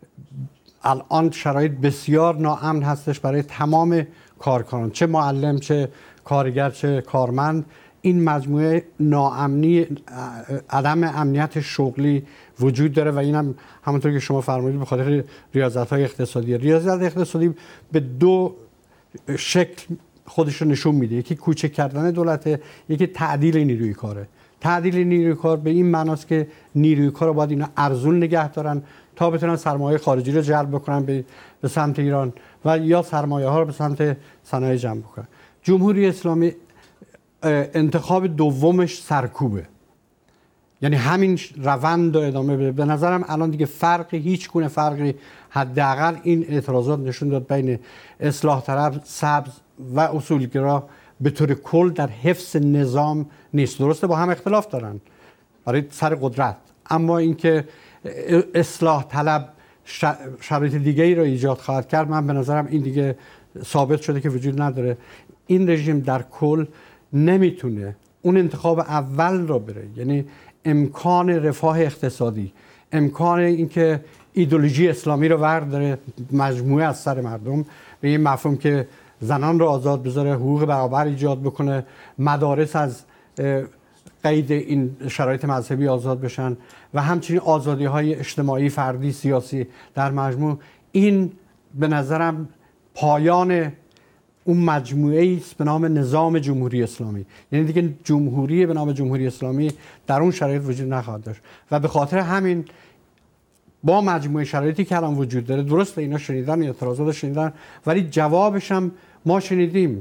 الان شرایط بسیار ناامن هستش برای تمام کارکنان، چه معلم، چه کارگر، چه کارمند. این مجموعه ناامنی، عدم امنیت شغلی وجود داره و اینم همونطور که شما فرمودید به خاطر ریاضت‌های اقتصادی. ریاضت اقتصادی به دو شکل خودش رو نشون میده، یکی کوچک کردن دولته، یکی تعدیل نیروی کاره. تعدیل نیروی کار به این معناست که نیروی کار رو باید اینا ارزون نگه دارن تا بتونن سرمایه خارجی رو جلب بکنن به سمت ایران و یا سرمایه ها رو به سمت صنایع جمع بکنن. جمهوری اسلامی انتخاب دومش سرکوبه، یعنی همین روند رو ادامه بده. به نظرم الان دیگه هیچ گونه فرقی حداقل این اعتراضات نشون داد بین اصلاح طلب، سبز و اصولگرا به طور کل در حفظ نظام نیست. درسته با هم اختلاف دارن برای سر قدرت، اما اینکه اصلاح طلب شرایط دیگه‌ای رو ایجاد خواهد کرد، من به نظرم این دیگه ثابت شده که وجود نداره. این رژیم در کل نمیتونه اون انتخاب اول رو بره، یعنی امکان رفاه اقتصادی، امکان اینکه ایدئولوژی اسلامی رو ورداره مجموعه از سر مردم، به این مفهوم که زنان رو آزاد بذاره، حقوق برابر ایجاد بکنه، مدارس از قید این شرایط مذهبی آزاد بشن و همچنین آزادی‌های اجتماعی، فردی، سیاسی در مجموع. این به نظرم پایان اون مجموعه است به نام نظام جمهوری اسلامی. یعنی دیگه جمهوری به نام جمهوری اسلامی در اون شرایط وجود نخواهد داشت و به خاطر همین با مجموعه شرایطی که الان وجود داره، درسته اینا شنیدن، اعتراضات شنیدن، ولی جوابش هم ما شنیدیم.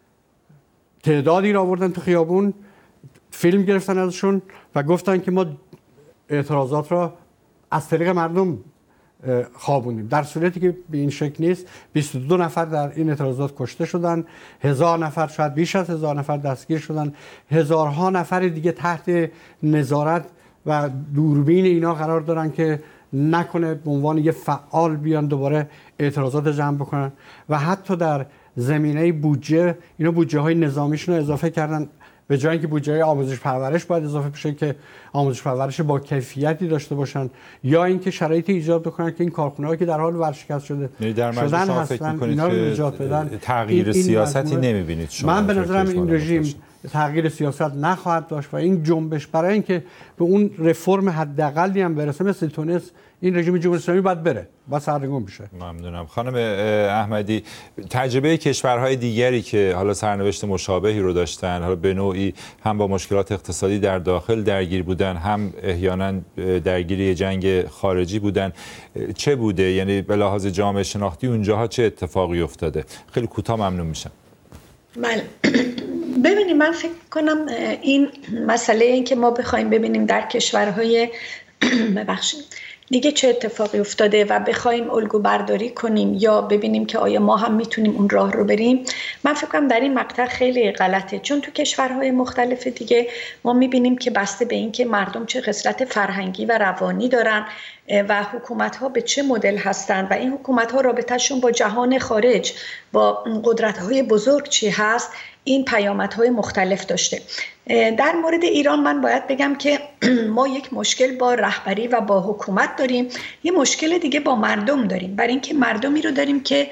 تعدادی را آوردن تو خیابون، فیلم گرفتن ازشون و گفتن که ما اعتراضات را از طریق مردم خوابونیم، در صورتی که به این شکل نیست. 22 نفر در این اعتراضات کشته شدن، 1000 نفر، شاید بیش از 1000 نفر دستگیر شدن، هزارها نفر دیگه تحت نظارت و دوربین اینا قرار دارن که نکنه به عنوان یه فعال بیان دوباره اعتراضات جمع بکنن. و حتی در زمینه بودجه، اینا بودجه های نظامیشون رو اضافه کردن، به جای اینکه بودجه آموزش پرورش باید اضافه بشه که آموزش پرورش با کیفیتی داشته باشن، یا اینکه شرایطی ایجاد بکنن که این کارخونه‌ها که در حال ورشکست شدن هستن اینا رو نجات بدن. تغییر سیاستی نمی‌بینید شما؟ من به نظرم این رژیم تغییر سیاست نخواهد داشت و این جنبش برای اینکه به اون رفرم حداقلی هم برسه مثل تونس، این رژیم جمهوری اسلامی باید بره، باید سرنگون بشه. ممنونم. خانم احمدی، تجربه کشورهای دیگری که حالا سرنوشت مشابهی رو داشتن، حالا به نوعی هم با مشکلات اقتصادی در داخل درگیر بودن، هم احیانا درگیری جنگ خارجی بودن، چه بوده؟ یعنی به لحاظ جامعه شناختی اونجاها چه اتفاقی افتاده؟ خیلی کوتاه ممنون میشم. بله، ببینید من فکر کنم این مسئله این که ما بخوایم ببینیم در کشورهای دیگه چه اتفاقی افتاده و بخوایم الگو برداری کنیم یا ببینیم که آیا ما هم میتونیم اون راه رو بریم، من فکر کنم در این مقطع خیلی غلطه، چون تو کشورهای مختلف دیگه ما میبینیم که بسته به این که مردم چه خصلت فرهنگی و روانی دارن و حکومت‌ها به چه مدل هستند و این حکومت‌ها رابطه‌شون با جهان خارج، با قدرت‌های بزرگ چی هست، این پیامدهای مختلف داشته. در مورد ایران من باید بگم که ما یک مشکل با رهبری و با حکومت داریم، یه مشکل دیگه با مردم داریم، برای اینکه مردمی رو داریم که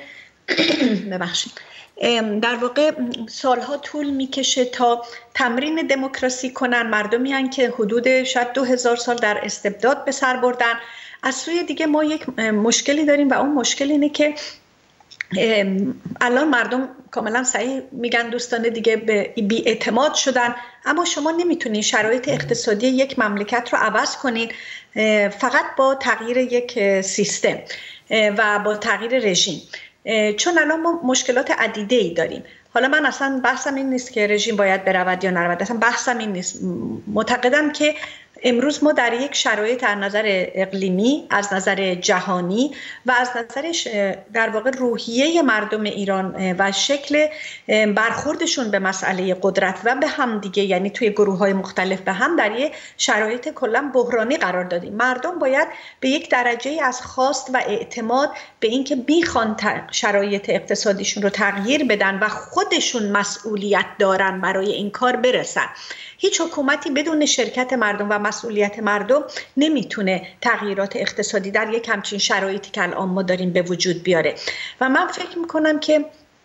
در واقع سالها طول میکشه تا تمرین دموکراسی کنن، مردمی هستند که حدود شاید 2000 سال در استبداد به سر بردن. از سوی دیگه ما یک مشکلی داریم و اون مشکل اینه که الان مردم کاملا صحیح میگن دوستان دیگه به بی‌اعتماد شدن، اما شما نمیتونید شرایط اقتصادی یک مملکت رو عوض کنید فقط با تغییر یک سیستم و با تغییر رژیم، چون الان ما مشکلات عدیده‌ای داریم. حالا من اصلا بحثم این نیست که رژیم باید برود یا نرود، اصلا بحثم این نیست. معتقدم که امروز ما در یک شرایط از نظر اقلیمی، از نظر جهانی و از نظر در واقع روحیه مردم ایران و شکل برخوردشون به مسئله قدرت و به هم دیگه، یعنی توی گروه‌های مختلف به هم، در یک شرایط کلاً بحرانی قرار دادیم. مردم باید به یک درجه از خواست و اعتماد به اینکه بیخوان شرایط اقتصادیشون رو تغییر بدن و خودشون مسئولیت دارن برای این کار برسن. هیچ حکومتی بدون شرکت مردم و مسئولیت مردم نمیتونه تغییرات اقتصادی در یک همچین شرایطی که الان ما داریم به وجود بیاره. و من فکر میکنم که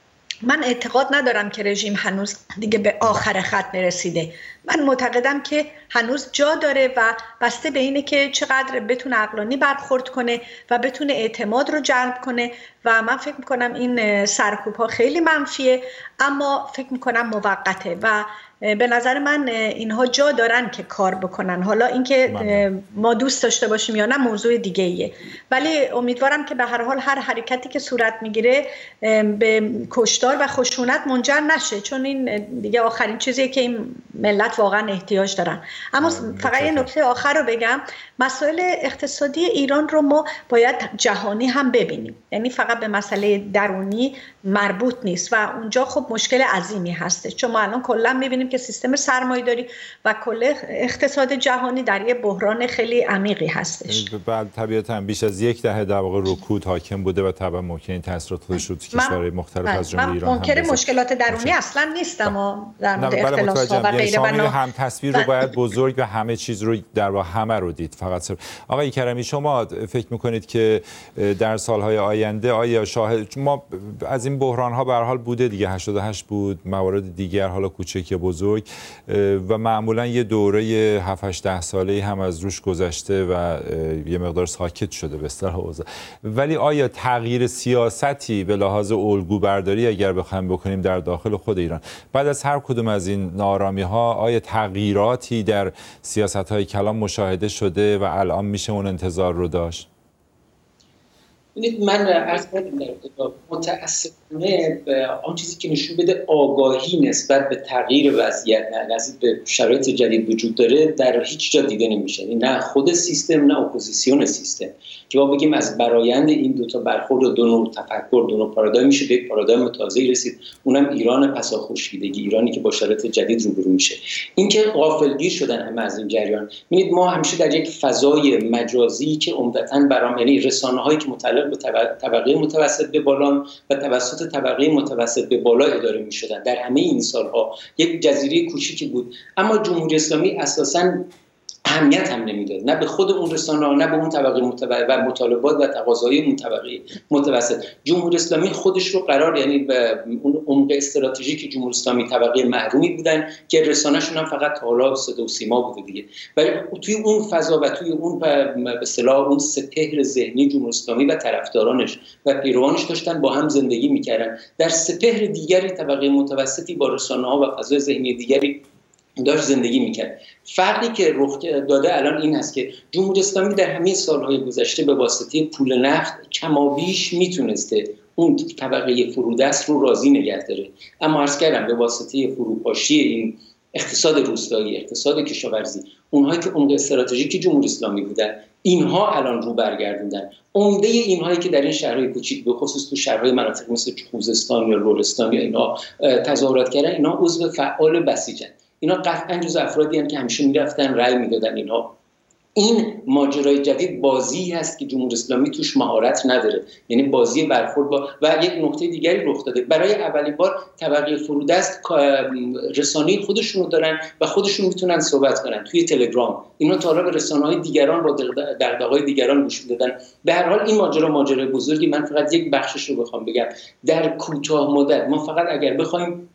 من اعتقاد ندارم که رژیم هنوز دیگه به آخر خط نرسیده. من معتقدم که هنوز جا داره و بسته به اینه که چقدر بتونه عقلانی برخورد کنه و بتونه اعتماد رو جلب کنه. و من فکر میکنم این سرکوب‌ها خیلی منفیه، اما فکر میکنم موقته و به نظر من اینها جا دارن که کار بکنن. حالا اینکه ما دوست داشته باشیم یا نه موضوع دیگه ایه، ولی امیدوارم که به هر حال هر حرکتی که صورت میگیره به کشتار و خشونت منجر نشه، چون این دیگه آخرین چیزیه که این ملت واقعا احتیاج دارن. اما فقط یه نکته آخر رو بگم، مسائل اقتصادی ایران رو ما باید جهانی هم ببینیم، یعنی فقط به مسئله درونی مربوط نیست و اونجا خب مشکل عظیمی هسته، چون ما الان کلا میبینیم که سیستم سرمایه‌داری و کل اقتصاد جهانی در یه بحران خیلی عمیقی هستش. بعد طبیعتاً بیش از یک دهه در واقع رکود حاکم بوده و طبعا ممکن این تاثیرات خودش رو کشورهای مختلف از جمله ایران هم منکر مشکلات درونی اصلا نیستم و در مورد اختلاس‌ها و غیره و هم تصویر رو باید بزرگ و همه چیز رو در واقع همه رو دید. فقط آقای کرمی، شما فکر می‌کنید که در سال‌های آینده آیا شاهد ما از این بحران‌ها به هر حال بوده دیگه، 88 بود، موارد دیگر حالا کوچک یا بزرگ، و معمولا یه دوره 7-8 ساله‌ای هم از روش گذشته و یه مقدار ساکت شده به اصطلاح اوضاع، ولی آیا تغییر سیاستی به لحاظ الگو برداری اگر بخوایم بکنیم در داخل خود ایران بعد از هر کدوم از این ناآرامی‌ها، آیا تغییراتی در سیاست‌های کلان مشاهده شده و الان میشه اون انتظار رو داشت؟ من عرض کردم در ابتدا، متاسفانه آن چیزی که نشون بده آگاهی نسبت به تغییر وضعیت، نسبت به شرایط جدید وجود داره، در هیچ جا دیده نمیشه. نه خود سیستم نه اپوزیسیون سیستم، که ما بگیم از برآیند این دو تا برخورد و دو نوع تفکر، دو نوع پارادایم میشه به یک پارادایم تازه‌ای رسید، اونم ایران پسا خورشیدگی، ایرانی که با شرایط جدید روبرو میشه. اینکه غافلگیر شدن همه از این جریان. ببینید ما همیشه در یک فضای مجازی که عمدتاً یعنی رسانه‌هایی که متعلق به طبقه متوسط به بالا و توسط طبقه متوسط به بالا اداره می‌شدن در همه این سالها، یک جزیره کوچیکی بود، اما جمهوری اسلامی اساساً اهمیت هم نمیداد، نه به خود اون رسانه‌ها نه به اون طبقه و مطالبات و تقاضاهای اون طبقه متوسط. جمهوری اسلامی خودش رو یعنی به اون عمق استراتژیک جمهوری اسلامی طبقه محرومی بودن که رسانه‌شون هم فقط حالا صدا و سیما بوده دیگه، ولی توی اون فضا و توی اون به اصطلاح اون سپهر ذهنی جمهوری اسلامی و طرفدارانش و پیروانش داشتن با هم زندگی می‌کردن. در سپهر دیگری طبقه متوسطی با رسانه‌ها و فضای ذهنی دیگری داشت زندگی میکرد. فرقی که رخ داده الان این هست که جمهوری اسلامی در همه سالهای گذشته به واسطه پول نفت کمابیش میتونسته اون طبقه فرودست رو راضی نگه داره، اما عرض کردم به واسطه فروپاشی این اقتصاد روستایی، اقتصاد کشاورزی، اونهایی که عمق استراتژیک جمهوری اسلامی بودن، اینها الان رو برگردوندن. عمده اینهایی که در این شهرهای کوچیک به خصوص تو شهرهای مناطق مثل خوزستان یا لرستان یا اینا تظاهرات کردن، اینا عضو فعال بسیجن. اینا قطعا جز افرادی هستند که همیشه میرفتن رأی میدادن. اینها این ماجرای جدید بازی هست که جمهوری اسلامی توش مهارت نداره، یعنی بازی برخورد با و یک نکته دیگری رخ داده. برای اولین بار طبقه فرودست رسانه‌ای خودشونو دارن و خودشون میتونن صحبت کنن توی تلگرام. اینا تا حالا به رسانه‌های دیگران با دغدغه‌های دیگران گوش میدادن. به هر حال این ماجرای بزرگی. من فقط یک بخشش رو بخوام بگم. در کوتاه مدت ما فقط اگر بخوایم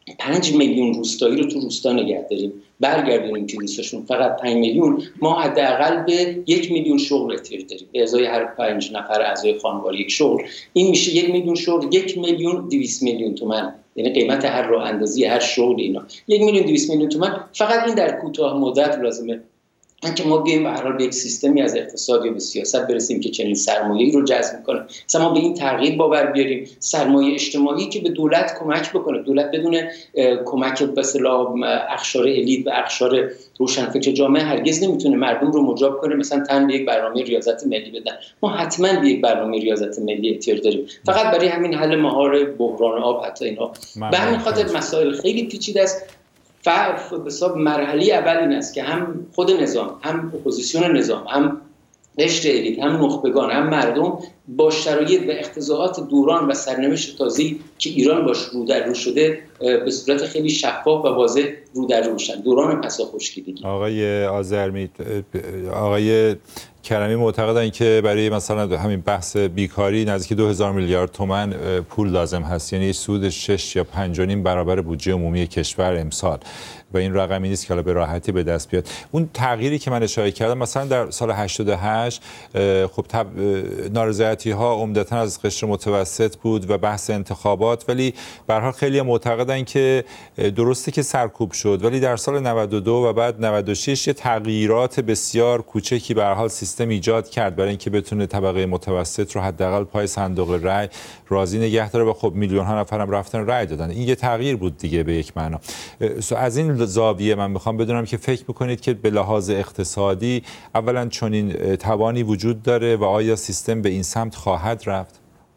5 میلیون روستایی رو تو روستا نگه داریم، برگردونیم که روستاشون فقط 5 میلیون، ما حداقل به 1 میلیون شغل احتیاج داریم به ازای هر 5 نفر اعضای خانوار یک شغل. این میشه 1 میلیون شغل، 1,200,000,000 تومان، یعنی قیمت هر راه اندازی هر شغل اینا 1,200,000,000 تومان. فقط این در کوتاه مدت لازمه. اینکه ما بیایم به هر حال به یک سیستمی از اقتصاد یا به سیاست برسیم که چنین سرمایه‌ای رو جذب می‌کنه. مثلا ما به این تغییر باور بیاریم، سرمایه اجتماعی که به دولت کمک بکنه، دولت بدون کمک به اصطلاح اقشار الیت و اقشار روشنفکر جامعه هرگز نمیتونه مردم رو مجاب کنه مثلا تن به یک برنامه ریاضت ملی بدن. ما حتما به یک برنامه ریاضت ملی احتیاج داریم، فقط برای همین حل مهار بحران آب حتی اینا. به همین خاطر مسائل خیلی پیچیده است. به حساب مرحله اول این است که هم خود نظام، هم اپوزیسیون نظام، هم قشر الیت، هم نخبگان، هم مردم با شرایط و اقتضاعات دوران و سرنوشت تازه‌ای که ایران باش رو در رو شده به صورت خیلی شفاف و واضح رو در رو بشن. دوران پسا خشکیدگی. آقای آذرمی، آقای کرمی معتقدن که برای مثلا همین بحث بیکاری نزدیک 2000 میلیارد تومان پول لازم هست، یعنی سود 6 یا 5.5 برابر بودجه عمومی کشور امسال، و این رقمی نیست که حالا به راحتی به دست بیاد. اون تغییری که من اشاره کردم مثلا در سال 88 خب نارضایتی ها عمدتاً از قشر متوسط بود و بحث انتخابات، ولی به هر حال خیلی معتقدن که درسته که سرکوب شد، ولی در سال 92 و بعد 96 یه تغییرات بسیار کوچکی به هر حال سیستم ایجاد کرد برای اینکه بتونه طبقه متوسط رو حداقل پای صندوق رای راضی نگه داره و خب میلیون ها نفرم رفتن رای دادن. این یه تغییر بود دیگه به یک معنا. از این زاویه من میخوام بدونم که فکر میکنید که به لحاظ اقتصادی اولا چنین توانی وجود داره و آیا سیستم به این سمت خواهد رفت؟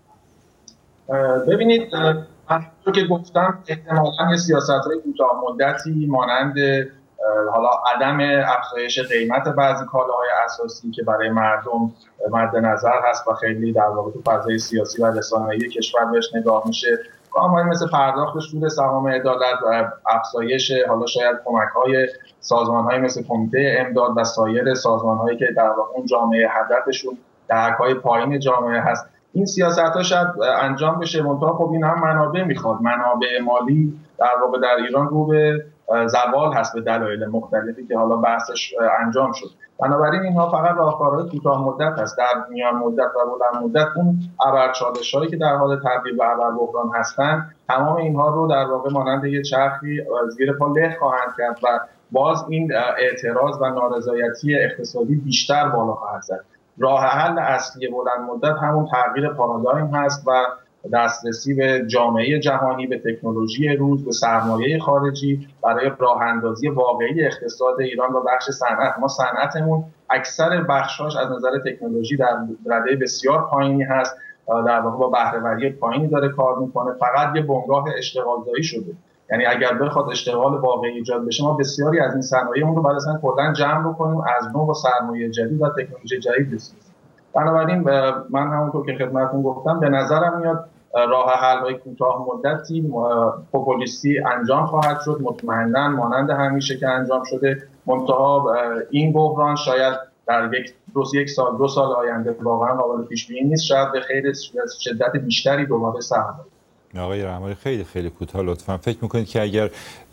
ببینید، همونطور که گفتم احتمالاً یه سیاست‌های کوتاه مدتی مانند حالا عدم افزایش قیمت بعضی کالاهای اساسی که برای مردم مد نظر هست و خیلی در واقع تو فضای سیاسی و رسانه‌ای کشور بهش نگاه میشه، گام‌هایی مثل پرداخت سود سهام عدالت و افزایش حالا شاید کمک‌های سازمان‌هایی مثل کمیته امداد و سایر سازمان‌هایی که در واقع اون جامعه هدفشون دهک‌های پایین جامعه هست، این سیاست‌ها شاید انجام بشه. منتها خب این هم منابع میخواد، منابع مالی در واقع در ایران رو به زوال هست به دلایل مختلفی که حالا بحثش انجام شد. بنابراین اینها فقط راهکارهای کوتاه مدت هست. در میان مدت و بلند مدت اون ابرچالش‌هایی که در حال تبدیل به ابربحران هستند، تمام اینها رو در واقع مانند یه چرخی زیر پا له خواهند کرد و باز این اعتراض و نارضایتی اقتصادی بیشتر بالا خواهد زد. راه حل اصلی بلند مدت همون تغییر پارادایم هست و دسترسی به جامعه جهانی، به تکنولوژی روز، به سرمایه خارجی برای راه اندازی واقعی اقتصاد ایران و بخش صنعت. ما صنعتمون اکثر بخشاش از نظر تکنولوژی در رده بسیار پایینی هست، در واقع با بهره‌وری پایینی داره کار میکنه، فقط یه بنگاه اشتغالزایی شده. یعنی اگر بخواد اشتغال واقعی ایجاد بشه، ما بسیاری از این صنایعمون رو باید اصلا کلاً جمع بکنیم، از نو با سرمایه جدید و تکنولوژی جدید بسازیم. بنابراین من همونطور که خدمتتون گفتم به نظرم میاد راه حل‌های کوتاه مدتی پوپولیستی انجام خواهد شد، مطمئناً مانند همیشه که انجام شده. منتها این بحران شاید در یک سال دو سال آینده واقعا قابل پیش بینی نیست، شاید به خیلی شدت بیشتری دوباره سهم بده. آقای رحمانی خیلی کوتاه لطفاً، فکر میکنید که اگر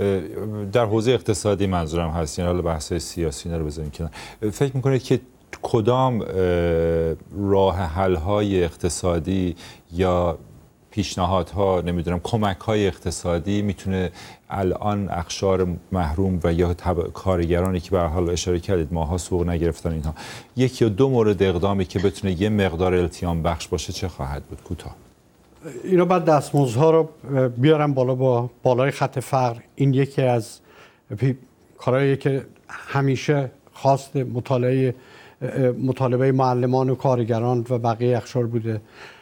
در حوزه اقتصادی منظورم هست، یعنی حالا بحث سیاسی رو بذاریم کنار، فکر میکنید که کدام راه حل‌های اقتصادی یا پیشنهادها، نمیدونم کمک‌های اقتصادی میتونه الان اقشار محروم و یا کارگرانی که به هر حال اشاره کردید ماها سوق نگرفتن اینها، یک یا دو مورد اقدامی که بتونه یه مقدار التیام بخش باشه چه خواهد بود؟ کوتاه. اینا بعد دستمزدها رو بیارن بالا با بالای خط فقر. این یکی از کارهایی که همیشه خواست مطالبه معلمان و کارگران و بقیه اقشار بوده.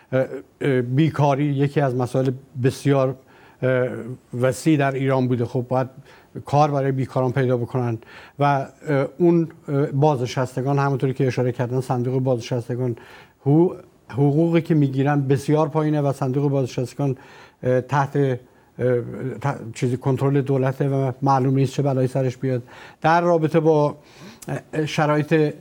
بیکاری یکی از مسائل بسیار وسیع در ایران بوده. خب باید کار برای بیکاران پیدا بکنن و اون بازنشستگان همونطوری که اشاره کردن، صندوق بازنشستگان حقوقی که میگیرن بسیار پایینه و صندوق بازنشستگان تحت چیزی کنترل دولته و معلوم نیست چه بلایی سرش بیاد. در رابطه با شرایط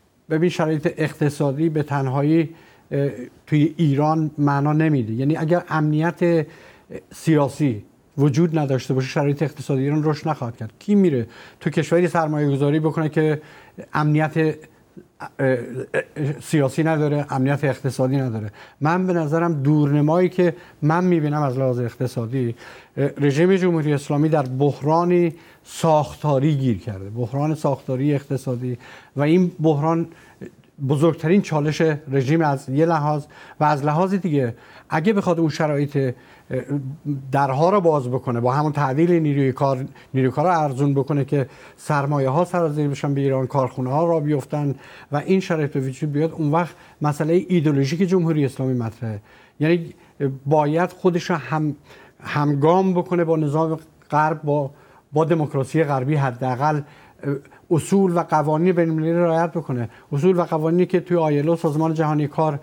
اقتصادی به تنهایی توی ایران معنا نمیده. یعنی اگر امنیت سیاسی وجود نداشته باشه، شرایط اقتصادی ایران رشد نخواهد کرد. کی میره تو کشوری سرمایه گذاری بکنه که امنیت سیاسی نداره، امنیت اقتصادی نداره. من به نظرم دورنمایی که من میبینم از لحاظ اقتصادی، رژیم جمهوری اسلامی در بحرانی ساختاری گیر کرده، بحران ساختاری اقتصادی، و این بحران بزرگترین چالش رژیم از یه لحاظ و از لحاظ دیگه اگه بخواد اون شرایط درها رو باز بکنه، با همون تعدیل نیروی کار رو ارزون بکنه که سرمایه ها سرازیر بشن به ایران، کارخونه ها را بیفتن و این شرایط به وجود بیاد، اون وقت مسئله ایدئولوژیک جمهوری اسلامی مطرحه. یعنی باید خودش رو همگام بکنه با نظام غرب، با دموکراسی غربی، حداقل اصول و قوانین بین‌المللی رعایت بکنه، اصول و قوانینی که توی آیلو، سازمان جهانی کار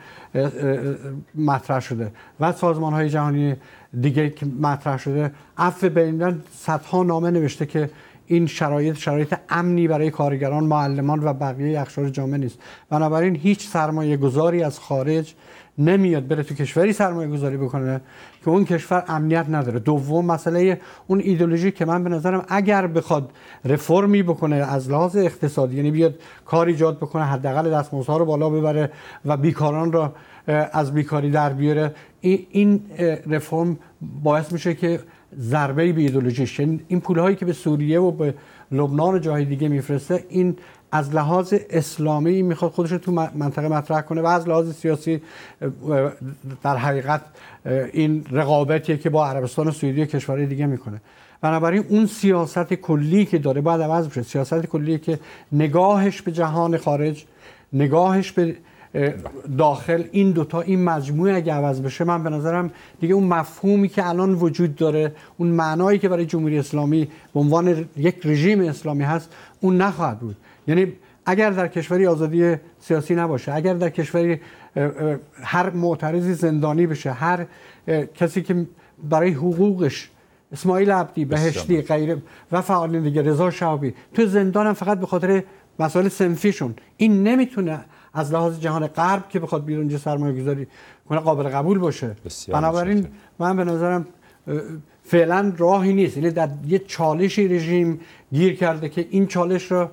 مطرح شده و سازمان‌های جهانی دیگه که مطرح شده، عفو بین‌الملل صدها نامه نوشته که این شرایط امنی برای کارگران، معلمان و بقیه اقشار جامعه نیست. بنابراین هیچ سرمایه گذاری از خارج نمیاد بره تو کشوری سرمایه گذاری بکنه که اون کشور امنیت نداره. دوم مسئله اون ایدئولوژی که من به نظرم اگر بخواد رفرمی بکنه از لحاظ اقتصادی، یعنی بیاد کار ایجاد بکنه، حداقل دستمزدها رو بالا ببره و بیکاران رو از بیکاری در بیاره، این رفرم باعث میشه که ضربه به ایدئولوژیش، این پولهایی که به سوریه و به لبنان و جای دیگه میفرسته، این از لحاظ اسلامی میخواد خودش رو تو منطقه مطرح کنه و از لحاظ سیاسی در حقیقت این رقابتیه که با عربستان و سعودی و کشورهای دیگه میکنه. بنابراین اون سیاست کلی که داره باید عوض بشه، سیاست کلی که نگاهش به جهان خارج، نگاهش به داخل، این دوتا، این مجموعه اگه عوض بشه، من به نظرم دیگه اون مفهومی که الان وجود داره، اون معنایی که برای جمهوری اسلامی به عنوان یک رژیم اسلامی هست، اون نخواهد بود. یعنی اگر در کشوری آزادی سیاسی نباشه، اگر در کشوری هر معترضی زندانی بشه، هر کسی که برای حقوقش، اسماعیل عبدی، بهشتی، غیره و فعالین دیگه، رضا شعبی، تو زندان هم فقط به خاطر مسائل صنفیشون، این نمیتونه از لحاظ جهان غرب که بخواد بیرون سرمایه گذاری کنه قابل قبول باشه. بنابراین من به نظرم فعلا راهی نیست. یعنی در یه چالشی رژیم گیر کرده که این چالش رو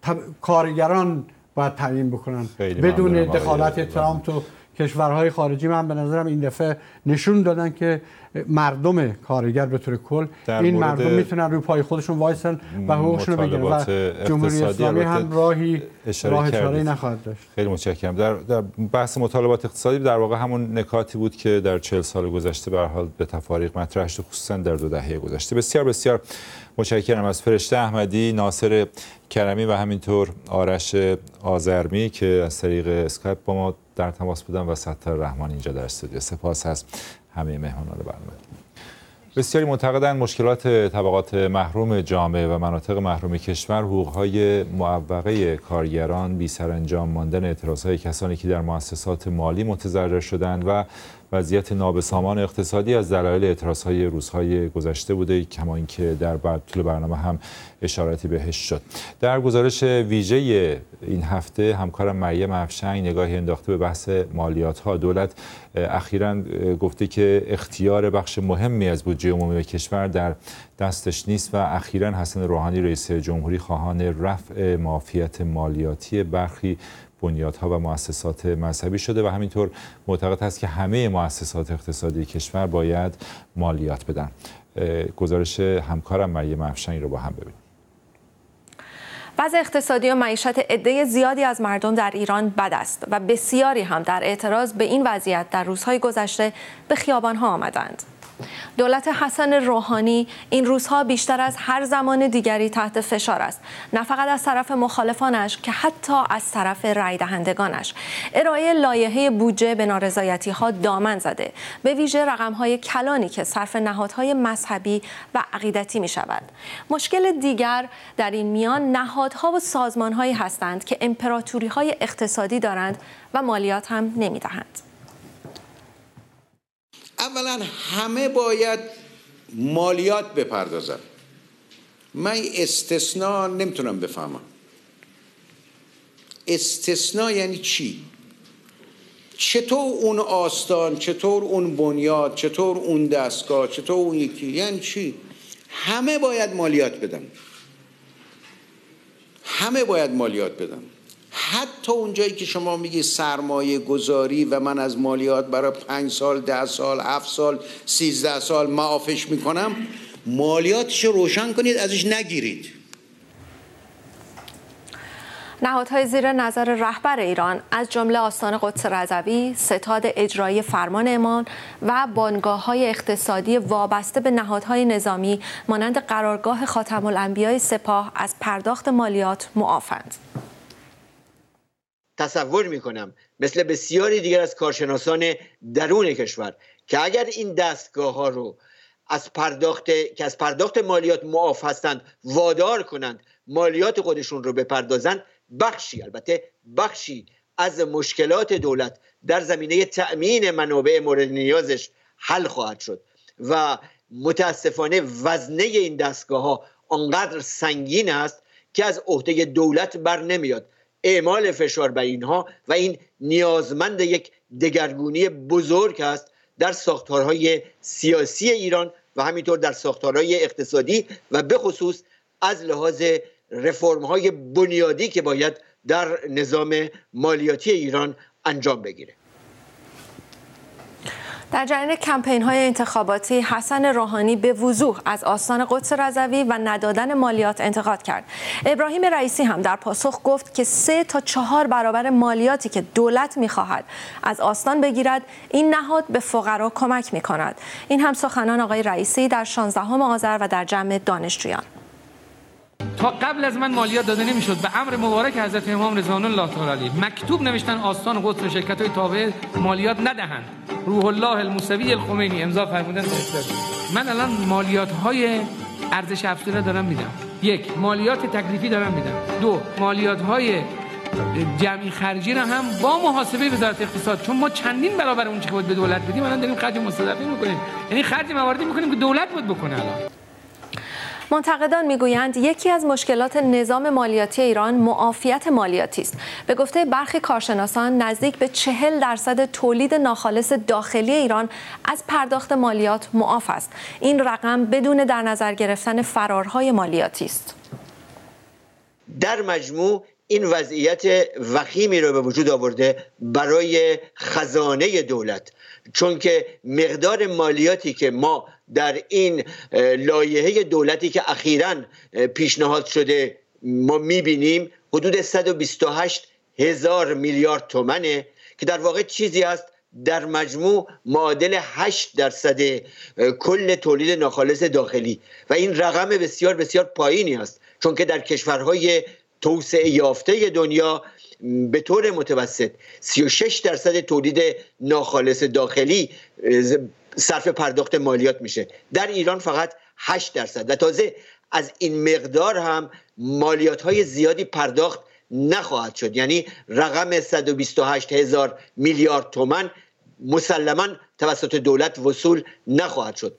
کارگران باید تعیین بکنن بدون دخالت ترامپ تو کشورهای خارجی. من به نظرم این دفعه نشون دادن که مردم کارگر به طور کل، این مردم میتونن روی پای خودشون وایسن و حقوقشون رو بگیرن و جمهوری اسلامی هم راه چاره‌ای نخواهد داشت. خیلی متشکرم. در بحث مطالبات اقتصادی در واقع همون نکاتی بود که در 40 سال گذشته به هر حال به تفاریق مطرح شد، خصوصا در 2 دهه گذشته. بسیار بسیار متشکرم از فرشته احمدی، ناصر کرمی و همینطور آرش آذرمی که از طریق اسکایپ با ما در تماس بودن و ستار رحمان اینجا در استودیو. سپاس از همه مهمانان برنامه. بسیاری معتقدند مشکلات طبقات محروم جامعه و مناطق محروم کشور، حقوق‌های معوقه کارگران، بی‌سرانجام ماندن اعتراضهای کسانی که در مؤسسات مالی متضرر شدند و وضعیت نابسامان اقتصادی از دلایل اعتراضهای روزهای گذشته بوده، کما اینکه در طول برنامه هم اشاراتی بهش شد. در گزارش ویژه این هفته همکارم مریم افشنگ نگاهی انداخته به بحث مالیات‌ها. دولت اخیراً گفته که اختیار بخش مهمی از بودجه عمومی کشور در دستش نیست و اخیراً حسن روحانی رئیس جمهوری خواهان رفع معافیت مالیاتی برخی بنیادها و مؤسسات مذهبی شده و همینطور معتقد است که همه مؤسسات اقتصادی کشور باید مالیات بدن. گزارش همکارم مریم افشنگ رو با هم ببینیم. وضع اقتصادی و معیشت عده زیادی از مردم در ایران بد است و بسیاری هم در اعتراض به این وضعیت در روزهای گذشته به خیابان‌ها آمدند. دولت حسن روحانی این روزها بیشتر از هر زمان دیگری تحت فشار است، نه فقط از طرف مخالفانش که حتی از طرف رای دهندگانش. ارائه لایحه بودجه به نارضایتی‌ها دامن زده، به ویژه رقم‌های کلانی که صرف نهادهای مذهبی و عقیدتی می‌شود. مشکل دیگر در این میان نهادها و سازمان‌هایی هستند که امپراتوری‌های اقتصادی دارند و مالیات هم نمی‌دهند. اولا همه باید مالیات بپردازن. من استثناء نمیتونم بفهمم. استثناء یعنی چی؟ چطور اون آستان، چطور اون بنیاد، چطور اون دستگاه، چطور اون یکی، یعنی چی؟ همه باید مالیات بدن. همه باید مالیات بدن. حتی اونجایی که شما میگی سرمایه گذاری و من از مالیات برای 5 سال 10 سال 7 سال 13 سال معافش میکنم، مالیاتش رو روشن کنید، ازش نگیرید. نهادهای زیر نظر رهبر ایران از جمله آستان قدس رضوی، ستاد اجرایی فرمان امام و بنگاه‌های اقتصادی وابسته به نهادهای نظامی مانند قرارگاه خاتم الانبیاء سپاه از پرداخت مالیات معافند. تصور میکنم مثل بسیاری دیگر از کارشناسان درون کشور که اگر این دستگاه ها رو از پرداخت مالیات معاف هستند وادار کنند مالیات خودشون رو بپردازند، البته بخشی از مشکلات دولت در زمینه تأمین منابع مورد نیازش حل خواهد شد و متاسفانه وزنه این دستگاه ها آنقدر سنگین است که از عهده دولت بر نمیاد اعمال فشار بر اینها و این نیازمند یک دگرگونی بزرگ است در ساختارهای سیاسی ایران و همینطور در ساختارهای اقتصادی و به خصوص از لحاظ رفرم‌های بنیادی که باید در نظام مالیاتی ایران انجام بگیره. در جریان کمپین‌های انتخاباتی حسن روحانی به وضوح از آستان قدس رضوی و ندادن مالیات انتقاد کرد. ابراهیم رئیسی هم در پاسخ گفت که 3 تا 4 برابر مالیاتی که دولت می‌خواهد از آستان بگیرد، این نهاد به فقرا کمک می‌کند. این هم سخنان آقای رئیسی در 16 آذر و در جمع دانشجویان. تا قبل از من مالیات داده نمیشد. به امر مبارک حضرت امام رضوان الله تعالی علیه مکتوب نوشتن آستان قدس و شرکت‌های تابع مالیات ندهند. روح الله الموسوی الخمینی امضا فرمودن. من الان مالیات‌های ارزش افزوده دارم میدم. 1 مالیات تکلیفی دارم میدم. 2 مالیات‌های جمعی خرجی را هم با محاسبه وزارت اقتصاد، چون ما چندین برابر اون چه بود به دولت بدیم الان داریم خرج مستضعفین می‌کنیم، یعنی خرج مواردی می‌کنیم که دولت بود بکنه. الان منتقدان میگویند یکی از مشکلات نظام مالیاتی ایران معافیت مالیاتی است. به گفته برخی کارشناسان نزدیک به 40% تولید ناخالص داخلی ایران از پرداخت مالیات معاف است. این رقم بدون در نظر گرفتن فرارهای مالیاتی است. در مجموع این وضعیت وخیمی رو به وجود آورده برای خزانه دولت، چون که مقدار مالیاتی که ما در این لایحه دولتی که اخیراً پیشنهاد شده ما میبینیم حدود 128,000 میلیارد تومنه که در واقع چیزی است در مجموع معادل 8% کل تولید ناخالص داخلی و این رقم بسیار بسیار پایینی است، چون که در کشورهای توسعه یافته دنیا به طور متوسط 36% تولید ناخالص داخلی صرف پرداخت مالیات میشه. در ایران فقط 8% و تازه از این مقدار هم مالیات های زیادی پرداخت نخواهد شد. یعنی رقم 128,000 میلیارد تومان مسلماً توسط دولت وصول نخواهد شد.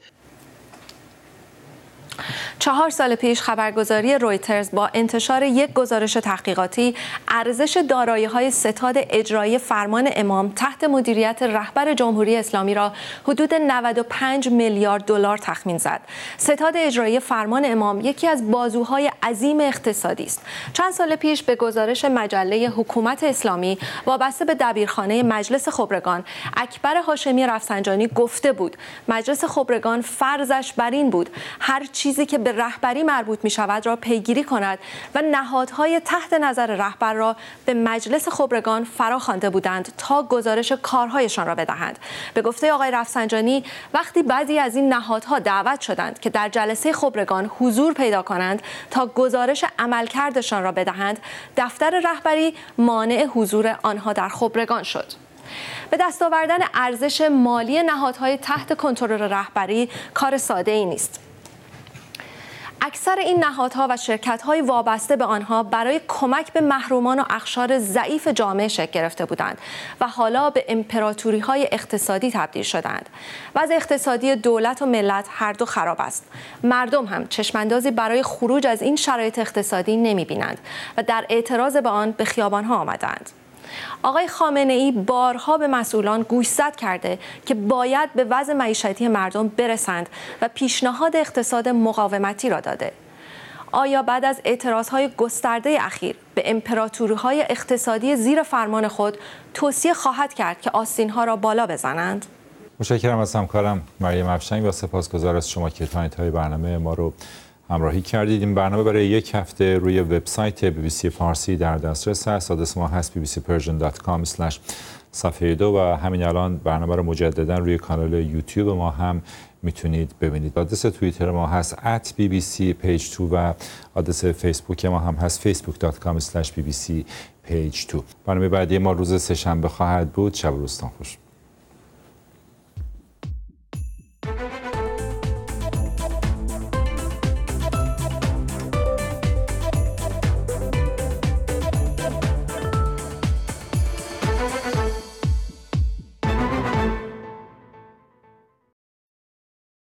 4 سال پیش خبرگزاری رویترز با انتشار یک گزارش تحقیقاتی ارزش دارایی‌های ستاد اجرایی فرمان امام تحت مدیریت رهبر جمهوری اسلامی را حدود 95 میلیارد دلار تخمین زد. ستاد اجرایی فرمان امام یکی از بازوهای عظیم اقتصادی است. چند سال پیش به گزارش مجله حکومت اسلامی وابسته به دبیرخانه مجلس خبرگان، اکبر هاشمی رفسنجانی گفته بود مجلس خبرگان فرضش بر این بود هر چیزی که به رهبری مربوط می شود را پیگیری کند و نهادهای تحت نظر رهبر را به مجلس خبرگان فراخوانده بودند تا گزارش کارهایشان را بدهند. به گفته آقای رفسنجانی وقتی بعضی از این نهادها دعوت شدند که در جلسه خبرگان حضور پیدا کنند تا گزارش عملکردشان را بدهند، دفتر رهبری مانع حضور آنها در خبرگان شد. به دست آوردن ارزش مالی نهادهای تحت کنترل رهبری کار ساده ای نیست. اکثر این نهادها و شرکت‌های وابسته به آنها برای کمک به محرومان و اقشار ضعیف جامعه شکل گرفته بودند و حالا به امپراتوری‌های اقتصادی تبدیل شدند. وضع اقتصادی دولت و ملت هر دو خراب است. مردم هم چشماندازی برای خروج از این شرایط اقتصادی نمی‌بینند و در اعتراض به آن به خیابان‌ها آمدند. آقای خامنه‌ای بارها به مسئولان گوشزد کرده که باید به وضع معیشتی مردم برسند و پیشنهاد اقتصاد مقاومتی را داده. آیا بعد از اعتراضهای گسترده اخیر به امپراتوری‌های اقتصادی زیر فرمان خود توصیه خواهد کرد که آستین‌ها را بالا بزنند؟ متشکرم از همکارم مریم افشنگ و سپاسگزار از شما که تا انتهای برنامه ما رو همراهی کردید. این برنامه برای یک هفته روی وبسایت BBC فارسی در دسترس هست. آدرس ما هست bbcpersian.com/صفحه 2 و همین الان برنامه رو مجددا روی کانال یوتیوب ما هم میتونید ببینید. آدرس توییتر ما هست @bbcpage2 و آدرس فیسبوک ما هم هست facebook.com/bbcpage2. برنامه بعدی ما روز سه‌شنبه خواهد بود. شب و روزتان خوش.